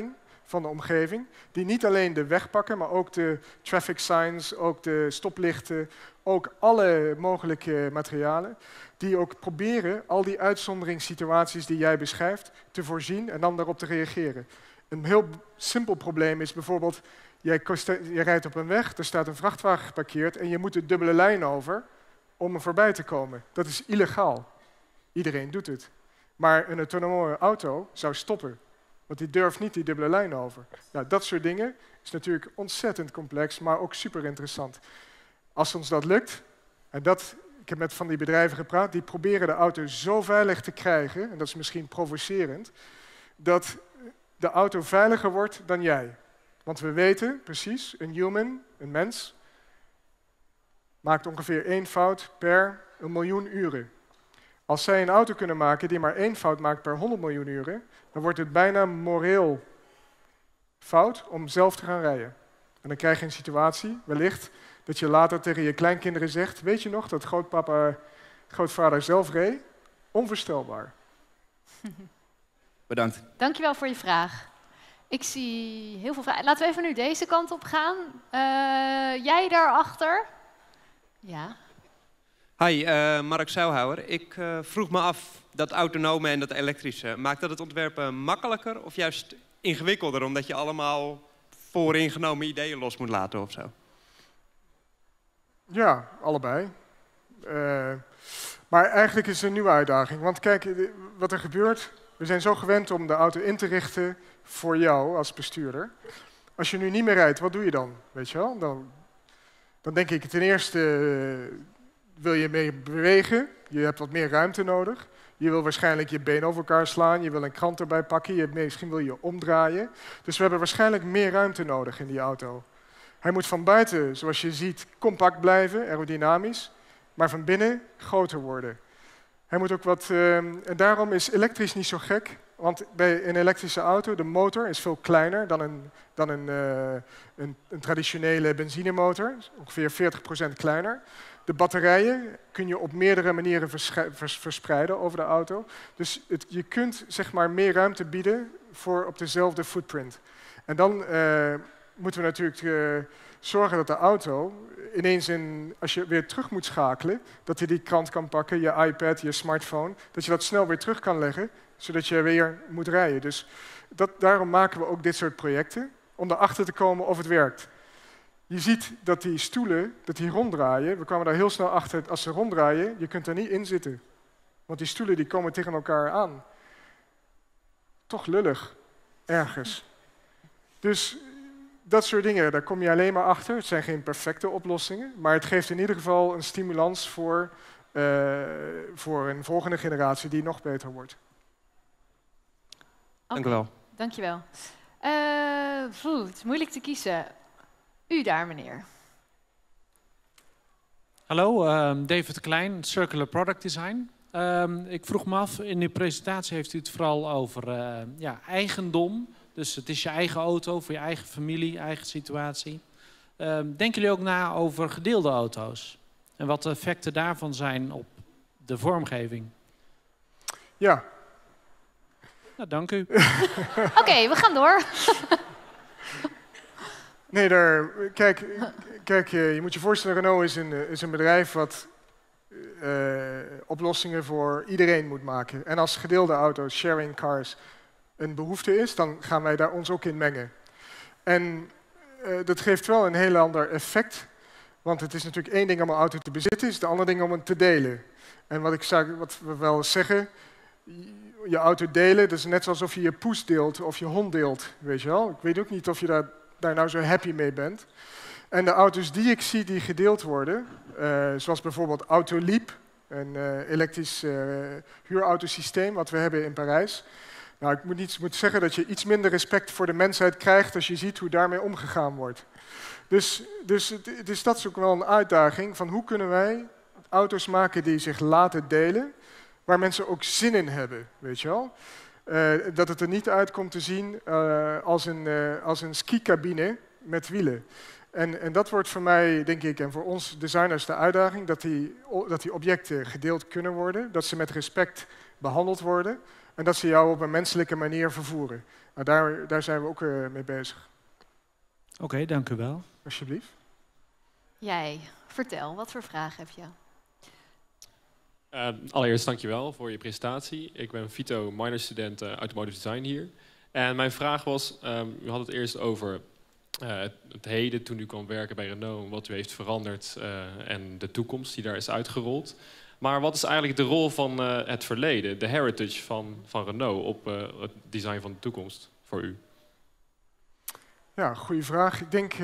van de omgeving, die niet alleen de weg pakken, maar ook de traffic signs, ook de stoplichten, ook alle mogelijke materialen, die ook proberen al die uitzonderingssituaties die jij beschrijft te voorzien en dan daarop te reageren. Een heel simpel probleem is bijvoorbeeld, jij rijdt op een weg, er staat een vrachtwagen geparkeerd en je moet de dubbele lijn over om er voorbij te komen. Dat is illegaal. Iedereen doet het. Maar een autonome auto zou stoppen, want die durft niet die dubbele lijn over. Nou, dat soort dingen is natuurlijk ontzettend complex, maar ook super interessant. Als ons dat lukt, en ik heb met van die bedrijven gepraat, die proberen de auto zo veilig te krijgen, en dat is misschien provocerend, dat de auto veiliger wordt dan jij. Want we weten precies, een mens, maakt ongeveer 1 fout per 1 miljoen uren. Als zij een auto kunnen maken die maar 1 fout maakt per 100 miljoen uren, dan wordt het bijna moreel fout om zelf te gaan rijden. En dan krijg je een situatie, wellicht, dat je later tegen je kleinkinderen zegt, weet je nog dat grootvader zelf reed? Onvoorstelbaar. Bedankt. Dankjewel voor je vraag. Ik zie heel veel vragen. Laten we even nu deze kant op gaan. Jij daarachter? Ja. Hi, Mark Zuilhouwer. Ik vroeg me af, dat autonome en dat elektrische, maakt dat het ontwerpen makkelijker of juist ingewikkelder, omdat je allemaal vooringenomen ideeën los moet laten of zo? Ja, allebei. Maar eigenlijk is het een nieuwe uitdaging. Want kijk, wat er gebeurt, we zijn zo gewend om de auto in te richten voor jou als bestuurder. Als je nu niet meer rijdt, wat doe je dan? Weet je wel? Dan denk ik, ten eerste wil je mee bewegen. Je hebt wat meer ruimte nodig. Je wil waarschijnlijk je been over elkaar slaan. Je wil een krant erbij pakken. Misschien wil je omdraaien. Dus we hebben waarschijnlijk meer ruimte nodig in die auto. Hij moet van buiten, zoals je ziet, compact blijven, aerodynamisch. Maar van binnen groter worden. Hij moet ook en daarom is elektrisch niet zo gek. Want bij een elektrische auto, de motor is veel kleiner dan een traditionele benzinemotor. Ongeveer 40% kleiner. De batterijen kun je op meerdere manieren verspreiden over de auto. Dus je kunt zeg maar meer ruimte bieden op dezelfde footprint. En dan moeten we natuurlijk zorgen dat de auto ineens, als je weer terug moet schakelen, dat je die krant kan pakken, je iPad, je smartphone, dat je dat snel weer terug kan leggen, zodat je weer moet rijden. Dus daarom maken we ook dit soort projecten, om erachter te komen of het werkt. Je ziet dat die stoelen, dat die ronddraaien, we kwamen daar heel snel achter, als ze ronddraaien, je kunt er niet in zitten. Want die stoelen die komen tegen elkaar aan. Toch lullig, ergens. Dus dat soort dingen, daar kom je alleen maar achter. Het zijn geen perfecte oplossingen, maar het geeft in ieder geval een stimulans voor een volgende generatie die nog beter wordt. Dank u wel. Dankjewel. Het is moeilijk te kiezen. U daar, meneer. Hallo, David Klein, Circular Product Design. Ik vroeg me af, in uw presentatie heeft u het vooral over eigendom. Dus het is je eigen auto, voor je eigen familie, eigen situatie. Denken jullie ook na over gedeelde auto's? En wat de effecten daarvan zijn op de vormgeving? Ja. Nou, dank u. Oké, we gaan door. Nee, kijk, je moet je voorstellen, Renault is een bedrijf wat oplossingen voor iedereen moet maken. En als gedeelde auto's, sharing cars, een behoefte is, dan gaan wij daar ons ook in mengen. En dat geeft wel een heel ander effect. Want het is natuurlijk één ding om een auto te bezitten, is het andere ding om het te delen. En wat we wel zeggen, je auto delen, dat is net alsof je je poes deelt of je hond deelt, weet je wel. Ik weet ook niet of je daar nou zo happy mee bent. En de auto's die ik zie die gedeeld worden, zoals bijvoorbeeld Autoliep, een elektrisch huurautosysteem wat we hebben in Parijs. Nou, ik moet zeggen dat je iets minder respect voor de mensheid krijgt als je ziet hoe daarmee omgegaan wordt. Dus dat is ook wel een uitdaging van hoe kunnen wij auto's maken die zich laten delen, waar mensen ook zin in hebben, weet je wel. Dat het er niet uit komt te zien als een skicabine met wielen. En dat wordt voor mij, denk ik, en voor ons designers de uitdaging, dat die objecten gedeeld kunnen worden, dat ze met respect behandeld worden en dat ze jou op een menselijke manier vervoeren. Maar daar zijn we ook mee bezig. Oké, dank u wel. Alsjeblieft. Jij, vertel, wat voor vraag heb je? Allereerst dankjewel voor je presentatie. Ik ben Vito, minorstudent Automotive Design hier. En mijn vraag was, u had het eerst over het heden toen u kwam werken bij Renault, wat u heeft veranderd en de toekomst die daar is uitgerold. Maar wat is eigenlijk de rol van het verleden, de heritage van Renault op het design van de toekomst voor u? Ja, goede vraag. Ik denk...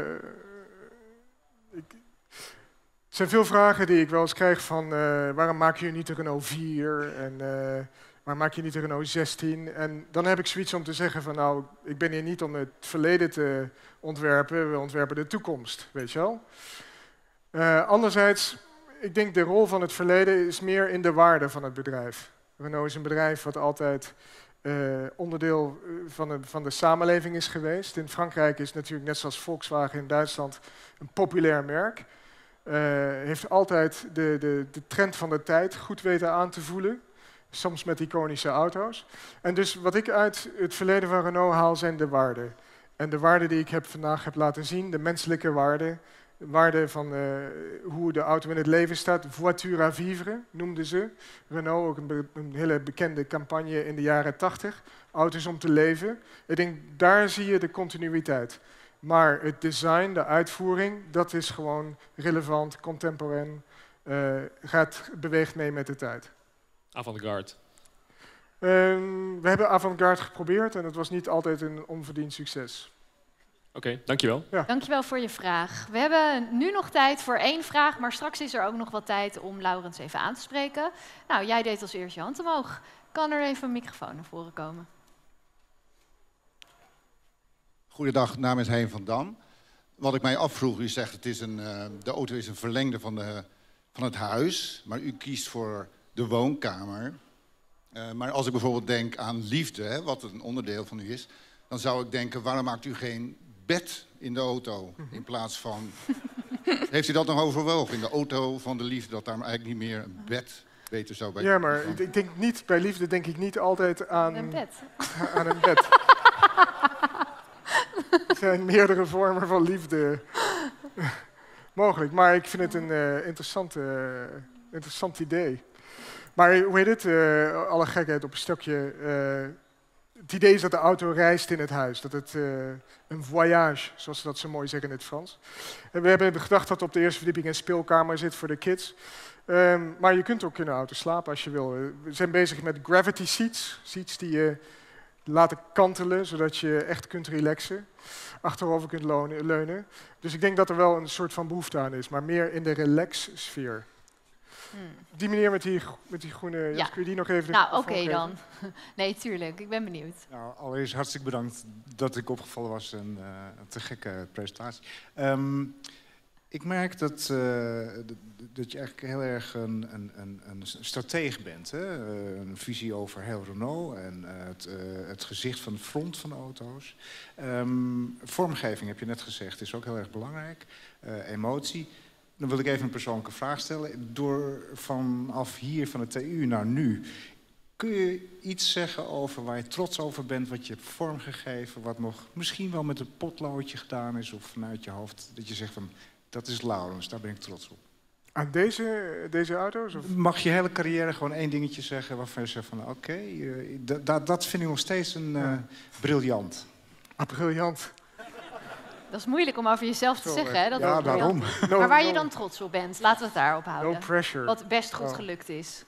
Er zijn veel vragen die ik wel eens krijg van waarom maak je niet de Renault 4 en waarom maak je niet de Renault 16? En dan heb ik zoiets om te zeggen van nou, ik ben hier niet om het verleden te ontwerpen, we ontwerpen de toekomst, weet je wel. Anderzijds, ik denk de rol van het verleden is meer in de waarde van het bedrijf. Renault is een bedrijf wat altijd onderdeel van de samenleving is geweest. In Frankrijk is het natuurlijk net zoals Volkswagen in Duitsland een populair merk. Heeft altijd de trend van de tijd goed weten aan te voelen. Soms met iconische auto's. En dus wat ik uit het verleden van Renault haal zijn de waarden. En de waarden die ik vandaag heb laten zien, de menselijke waarden. De waarden van hoe de auto in het leven staat. Voiture à vivre noemden ze. Renault, ook een hele bekende campagne in de jaren 80. Auto's om te leven. Ik denk, daar zie je de continuïteit. Maar het design, de uitvoering, dat is gewoon relevant, contemporain, beweegt mee met de tijd. Avant-garde. We hebben avant-garde geprobeerd en het was niet altijd een onverdiend succes. Oké, dankjewel. Ja. Dankjewel voor je vraag. We hebben nu nog tijd voor 1 vraag, maar straks is er ook nog wat tijd om Laurens even aan te spreken. Nou, jij deed als eerst je hand omhoog. Kan er even een microfoon naar voren komen? Goedendag, naam is Hein van Dam. Wat ik mij afvroeg, u zegt de auto is een verlengde van het huis, maar u kiest voor de woonkamer. Maar als ik bijvoorbeeld denk aan liefde, wat een onderdeel van u is, dan zou ik denken, waarom maakt u geen bed in de auto in plaats van... Heeft u dat nog overwogen in de auto van de liefde, dat daar eigenlijk niet meer een bed beter zou bij... Ja, maar ik denk niet, bij liefde denk ik niet altijd aan een bed. Aan een bed. Er zijn meerdere vormen van liefde mogelijk, maar ik vind het een interessant idee. Maar hoe heet het? Alle gekheid op een stokje. Het idee is dat de auto reist in het huis. Dat het een voyage, zoals ze dat zo mooi zeggen in het Frans. En we hebben gedacht dat op de eerste verdieping een speelkamer zit voor de kids. Maar je kunt ook in de auto slapen als je wil. We zijn bezig met gravity seats. Seats die je laten kantelen, zodat je echt kunt relaxen. Achterover kunt leunen. Dus ik denk dat er wel een soort van behoefte aan is, maar meer in de relax-sfeer. Die meneer met die groene... Ja. Kun je die nog even... Nou, oké dan. Nee, tuurlijk. Ik ben benieuwd. Nou, allereerst hartstikke bedankt dat ik opgevallen was en een te gekke presentatie. Ik merk dat je eigenlijk heel erg een stratege bent. Hè? Een visie over heel Renault en het gezicht van de front van de auto's. Vormgeving, heb je net gezegd, is ook heel erg belangrijk. Emotie. Dan wil ik even een persoonlijke vraag stellen. Vanaf hier van de TU naar nu, kun je iets zeggen over waar je trots over bent, wat je hebt vormgegeven, wat nog misschien wel met een potloodje gedaan is of vanuit je hoofd, dat je zegt van, dat is Laurens, daar ben ik trots op. Aan deze auto's? Of? Mag je hele carrière gewoon 1 dingetje zeggen waarvan je zegt van, oké, dat vind ik nog steeds briljant. Briljant. Dat is moeilijk om over jezelf te zeggen, hè? Dat ja, daarom. Maar waar je dan trots op bent, laten we het daarop houden. No pressure. Wat best goed gelukt is.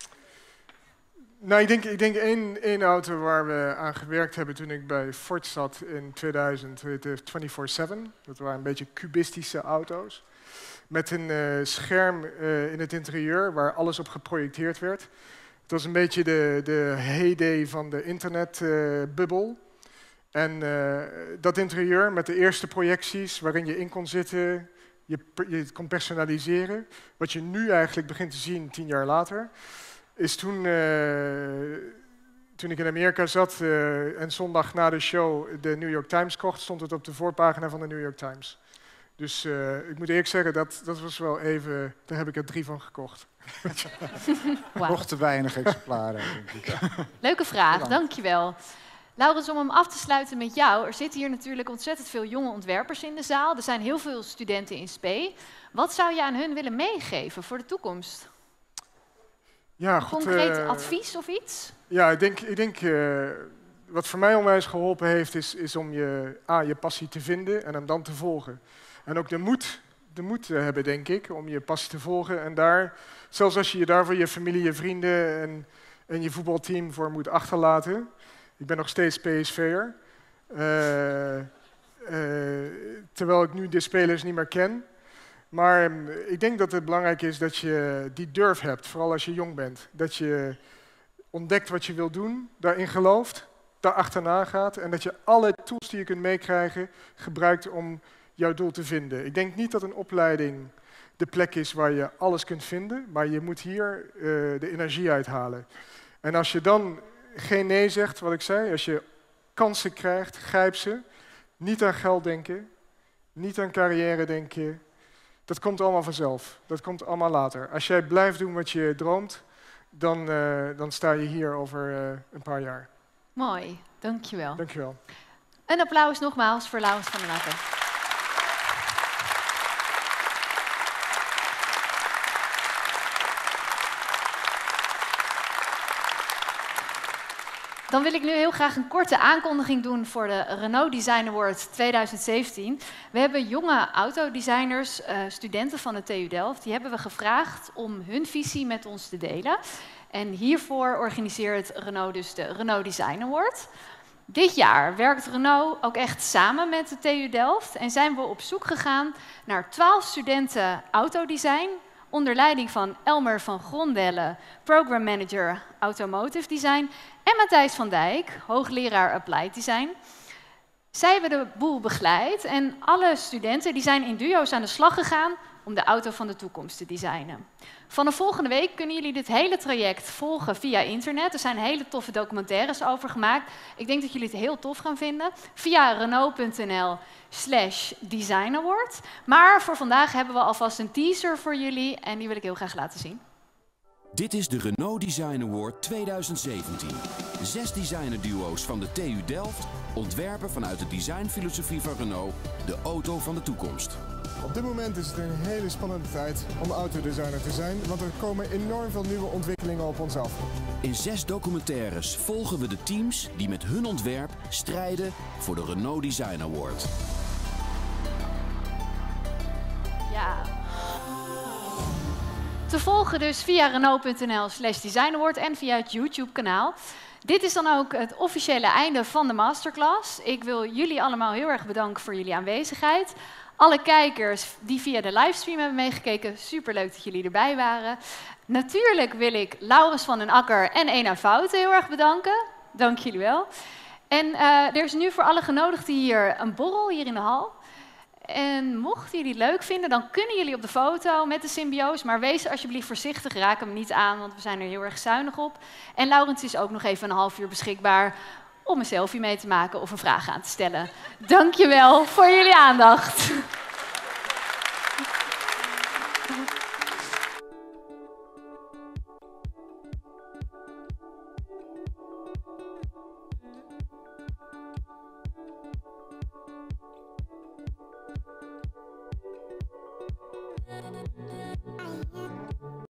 Nou, ik denk één auto waar we aan gewerkt hebben toen ik bij Ford zat in 2000, de 24/7. Dat waren een beetje cubistische auto's. Met een scherm in het interieur waar alles op geprojecteerd werd. Het was een beetje de heyday van de internetbubbel. En dat interieur met de eerste projecties waarin je in kon zitten, je het kon personaliseren. Wat je nu eigenlijk begint te zien 10 jaar later, is toen ik in Amerika zat en zondag na de show de New York Times kocht, stond het op de voorpagina van de New York Times. Dus ik moet eerlijk zeggen, dat was wel even, daar heb ik er 3 van gekocht. Wow. Nog te weinig exemplaren, denk ik. Leuke vraag, dankjewel. Laurens, om hem af te sluiten met jou. Er zitten hier natuurlijk ontzettend veel jonge ontwerpers in de zaal. Er zijn heel veel studenten in SP. Wat zou je aan hun willen meegeven voor de toekomst? Ja, een goed, concreet advies of iets? Ja, ik denk wat voor mij onwijs geholpen heeft, is om je passie te vinden en hem dan te volgen. En ook de moed te hebben, denk ik, om je passie te volgen. En daar, zelfs als je daarvoor je familie, je vrienden en je voetbalteam voor moet achterlaten. Ik ben nog steeds PSV'er. Terwijl ik nu de spelers niet meer ken. Maar ik denk dat het belangrijk is dat je die durf hebt, vooral als je jong bent. Dat je ontdekt wat je wil doen, daarin gelooft, daar achterna gaat en dat je alle tools die je kunt meekrijgen gebruikt om jouw doel te vinden. Ik denk niet dat een opleiding de plek is waar je alles kunt vinden, maar je moet hier de energie uithalen. En als je dan geen nee zegt, wat ik zei, als je kansen krijgt, grijp ze. Niet aan geld denken, niet aan carrière denken. Dat komt allemaal vanzelf. Dat komt allemaal later. Als jij blijft doen wat je droomt, dan sta je hier over een paar jaar. Mooi, dankjewel. Dankjewel. Een applaus nogmaals voor Laurens van der Laken. Dan wil ik nu heel graag een korte aankondiging doen voor de Renault Design Award 2017. We hebben jonge autodesigners, studenten van de TU Delft, die hebben we gevraagd om hun visie met ons te delen. En hiervoor organiseert Renault dus de Renault Design Award. Dit jaar werkt Renault ook echt samen met de TU Delft en zijn we op zoek gegaan naar 12 studenten autodesign onder leiding van Elmer van Grondelle, Program Manager Automotive Design, en Matthijs van Dijk, hoogleraar Applied Design. Zij hebben de boel begeleid en alle studenten die zijn in duo's aan de slag gegaan om de auto van de toekomst te designen. Vanaf volgende week kunnen jullie dit hele traject volgen via internet. Er zijn hele toffe documentaires over gemaakt. Ik denk dat jullie het heel tof gaan vinden. Via renault.nl/designaward. Maar voor vandaag hebben we alvast een teaser voor jullie en die wil ik heel graag laten zien. Dit is de Renault Design Award 2017. 6 designerduo's van de TU Delft ontwerpen vanuit de designfilosofie van Renault de auto van de toekomst. Op dit moment is het een hele spannende tijd om autodesigner te zijn, want er komen enorm veel nieuwe ontwikkelingen op ons af. In 6 documentaires volgen we de teams die met hun ontwerp strijden voor de Renault Design Award. Ja. Te volgen dus via renault.nl/designaward en via het YouTube-kanaal. Dit is dan ook het officiële einde van de masterclass. Ik wil jullie allemaal heel erg bedanken voor jullie aanwezigheid. Alle kijkers die via de livestream hebben meegekeken, superleuk dat jullie erbij waren. Natuurlijk wil ik Laurens van den Akker en Ena Fouten heel erg bedanken. Dank jullie wel. En er is nu voor alle genodigden hier een borrel hier in de hal. En mochten jullie het leuk vinden, dan kunnen jullie op de foto met de symbioos. Maar wees alsjeblieft voorzichtig, raak hem niet aan, want we zijn er heel erg zuinig op. En Laurens is ook nog even een half uur beschikbaar om een selfie mee te maken of een vraag aan te stellen. Dankjewel voor jullie aandacht.